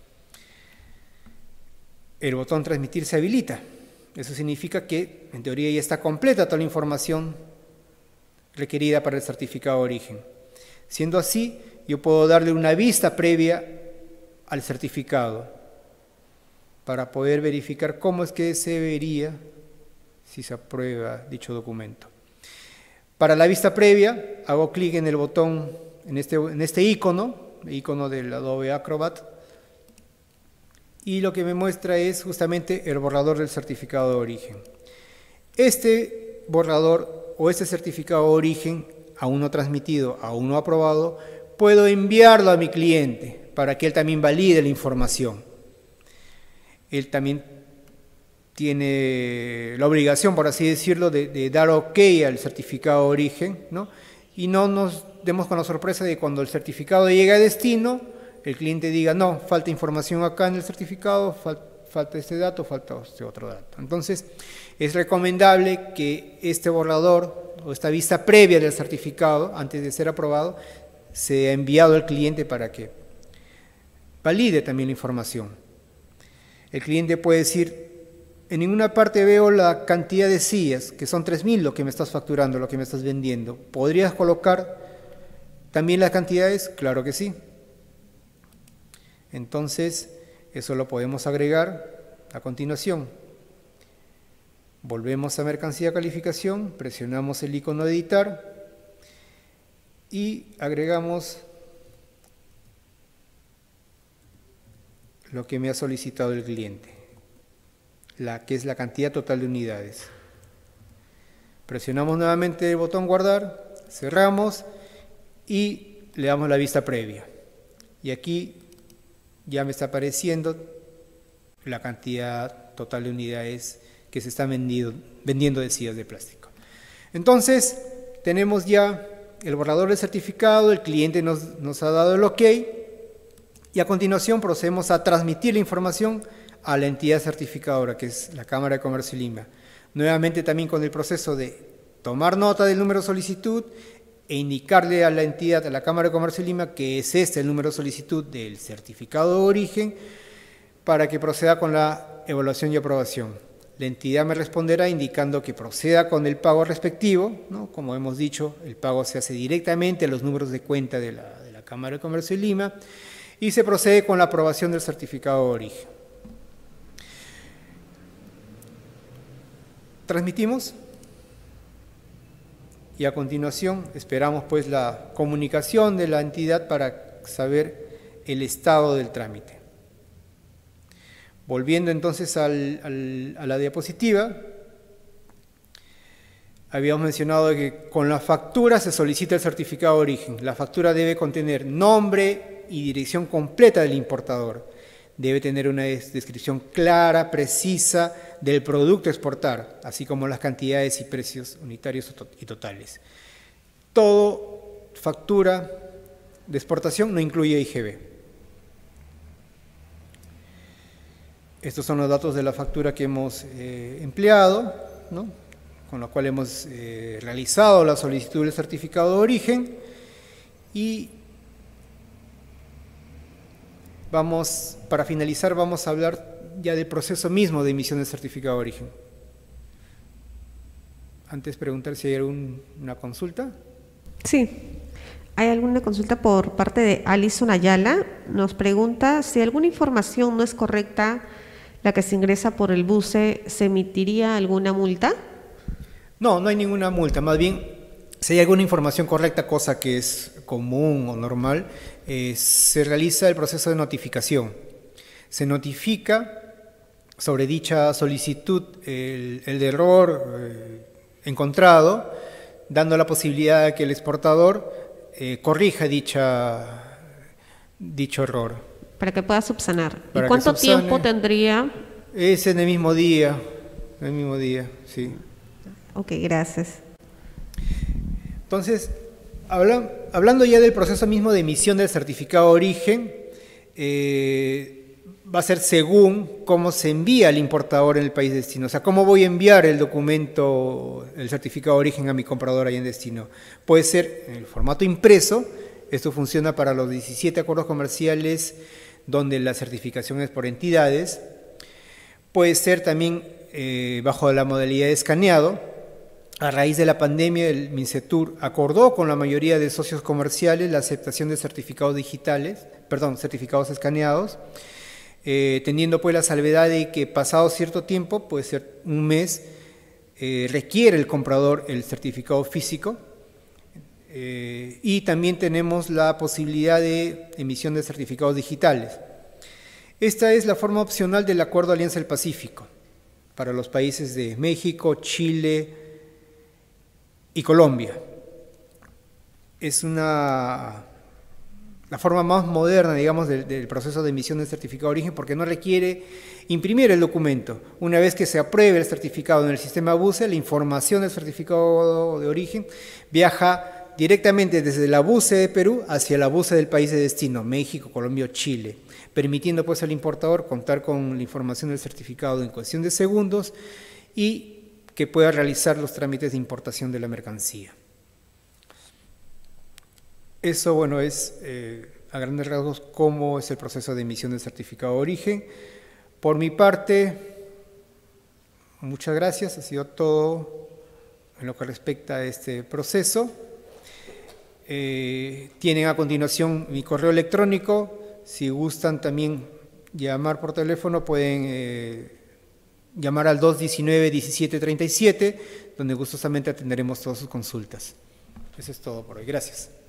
El botón transmitir se habilita. Eso significa que en teoría ya está completa toda la información requerida para el certificado de origen. Siendo así, yo puedo darle una vista previa al certificado para poder verificar cómo es que se vería si se aprueba dicho documento. Para la vista previa, hago clic en el botón, en este icono del Adobe Acrobat, y lo que me muestra es justamente el borrador del certificado de origen. Este borrador o este certificado de origen, aún no transmitido, aún no aprobado, puedo enviarlo a mi cliente para que él también valide la información. Él también tiene la obligación, por así decirlo, de dar ok al certificado de origen, ¿no? Y no nos demos con la sorpresa de cuando el certificado llegue a destino, el cliente diga, no, falta información acá en el certificado, falta este dato, falta este otro dato. Entonces, es recomendable que este borrador o esta vista previa del certificado, antes de ser aprobado, sea enviado al cliente para que valide también la información. El cliente puede decir, en ninguna parte veo la cantidad de sillas, que son 3.000 lo que me estás facturando, lo que me estás vendiendo. ¿Podrías colocar también las cantidades? Claro que sí. Entonces, eso lo podemos agregar a continuación. Volvemos a mercancía calificación, presionamos el icono de editar y agregamos lo que me ha solicitado el cliente, que es la cantidad total de unidades. Presionamos nuevamente el botón guardar, cerramos y le damos la vista previa. Y aquí ya me está apareciendo la cantidad total de unidades que se están vendiendo de sillas de plástico. Entonces, tenemos ya el borrador del certificado, el cliente nos ha dado el ok y a continuación procedemos a transmitir la información a la entidad certificadora, que es la Cámara de Comercio de Lima. Nuevamente también con el proceso de tomar nota del número de solicitud e indicarle a la entidad, a la Cámara de Comercio de Lima, que es este el número de solicitud del certificado de origen, para que proceda con la evaluación y aprobación. La entidad me responderá indicando que proceda con el pago respectivo, ¿no? Como hemos dicho, el pago se hace directamente a los números de cuenta de la Cámara de Comercio de Lima y se procede con la aprobación del certificado de origen. Transmitimos y a continuación esperamos pues la comunicación de la entidad para saber el estado del trámite. Volviendo entonces a la diapositiva, habíamos mencionado que con la factura se solicita el certificado de origen. La factura debe contener nombre y dirección completa del importador. Debe tener una descripción clara, precisa del producto a exportar, así como las cantidades y precios unitarios y totales. todo factura de exportación no incluye IGB. Estos son los datos de la factura que hemos empleado, ¿no?, con la cual hemos realizado la solicitud del certificado de origen, y para finalizar, vamos a hablar ya del proceso mismo de emisión del certificado de origen. Antes preguntar si hay alguna consulta. Sí, hay alguna consulta por parte de Alison Ayala. Nos pregunta si alguna información no es correcta, la que se ingresa por el BUCE, ¿se emitiría alguna multa? No, no hay ninguna multa. Más bien, si hay alguna información correcta, cosa que es común o normal, se realiza el proceso de notificación. Se notifica sobre dicha solicitud el error encontrado, dando la posibilidad de que el exportador corrija dicho error. Para que pueda subsanar. ¿Y Para cuánto tiempo tendría? Es en el mismo día, sí. Ok, gracias. Entonces, hablando ya del proceso mismo de emisión del certificado de origen, va a ser según cómo se envía al importador en el país de destino. O sea, cómo voy a enviar el documento, el certificado de origen a mi comprador ahí en destino. Puede ser en el formato impreso. Esto funciona para los 17 acuerdos comerciales donde la certificación es por entidades. Puede ser también bajo la modalidad de escaneado. A raíz de la pandemia, el MINCETUR acordó con la mayoría de socios comerciales la aceptación de certificados certificados escaneados, teniendo pues la salvedad de que pasado cierto tiempo, puede ser un mes, requiere el comprador el certificado físico, y también tenemos la posibilidad de emisión de certificados digitales. Esta es la forma opcional del Acuerdo Alianza del Pacífico para los países de México, Chile y Colombia. Es la forma más moderna, digamos, del proceso de emisión del certificado de origen, porque no requiere imprimir el documento. Una vez que se apruebe el certificado en el sistema BUCE, la información del certificado de origen viaja directamente desde la BUCE de Perú hacia la BUCE del país de destino, México, Colombia o Chile, permitiendo pues al importador contar con la información del certificado en cuestión de segundos y que pueda realizar los trámites de importación de la mercancía. Eso, bueno, es a grandes rasgos cómo es el proceso de emisión del certificado de origen. Por mi parte, muchas gracias, ha sido todo en lo que respecta a este proceso. Tienen a continuación mi correo electrónico. Si gustan también llamar por teléfono, pueden llamar al 219-1737, donde gustosamente atenderemos todas sus consultas. Eso es todo por hoy. Gracias.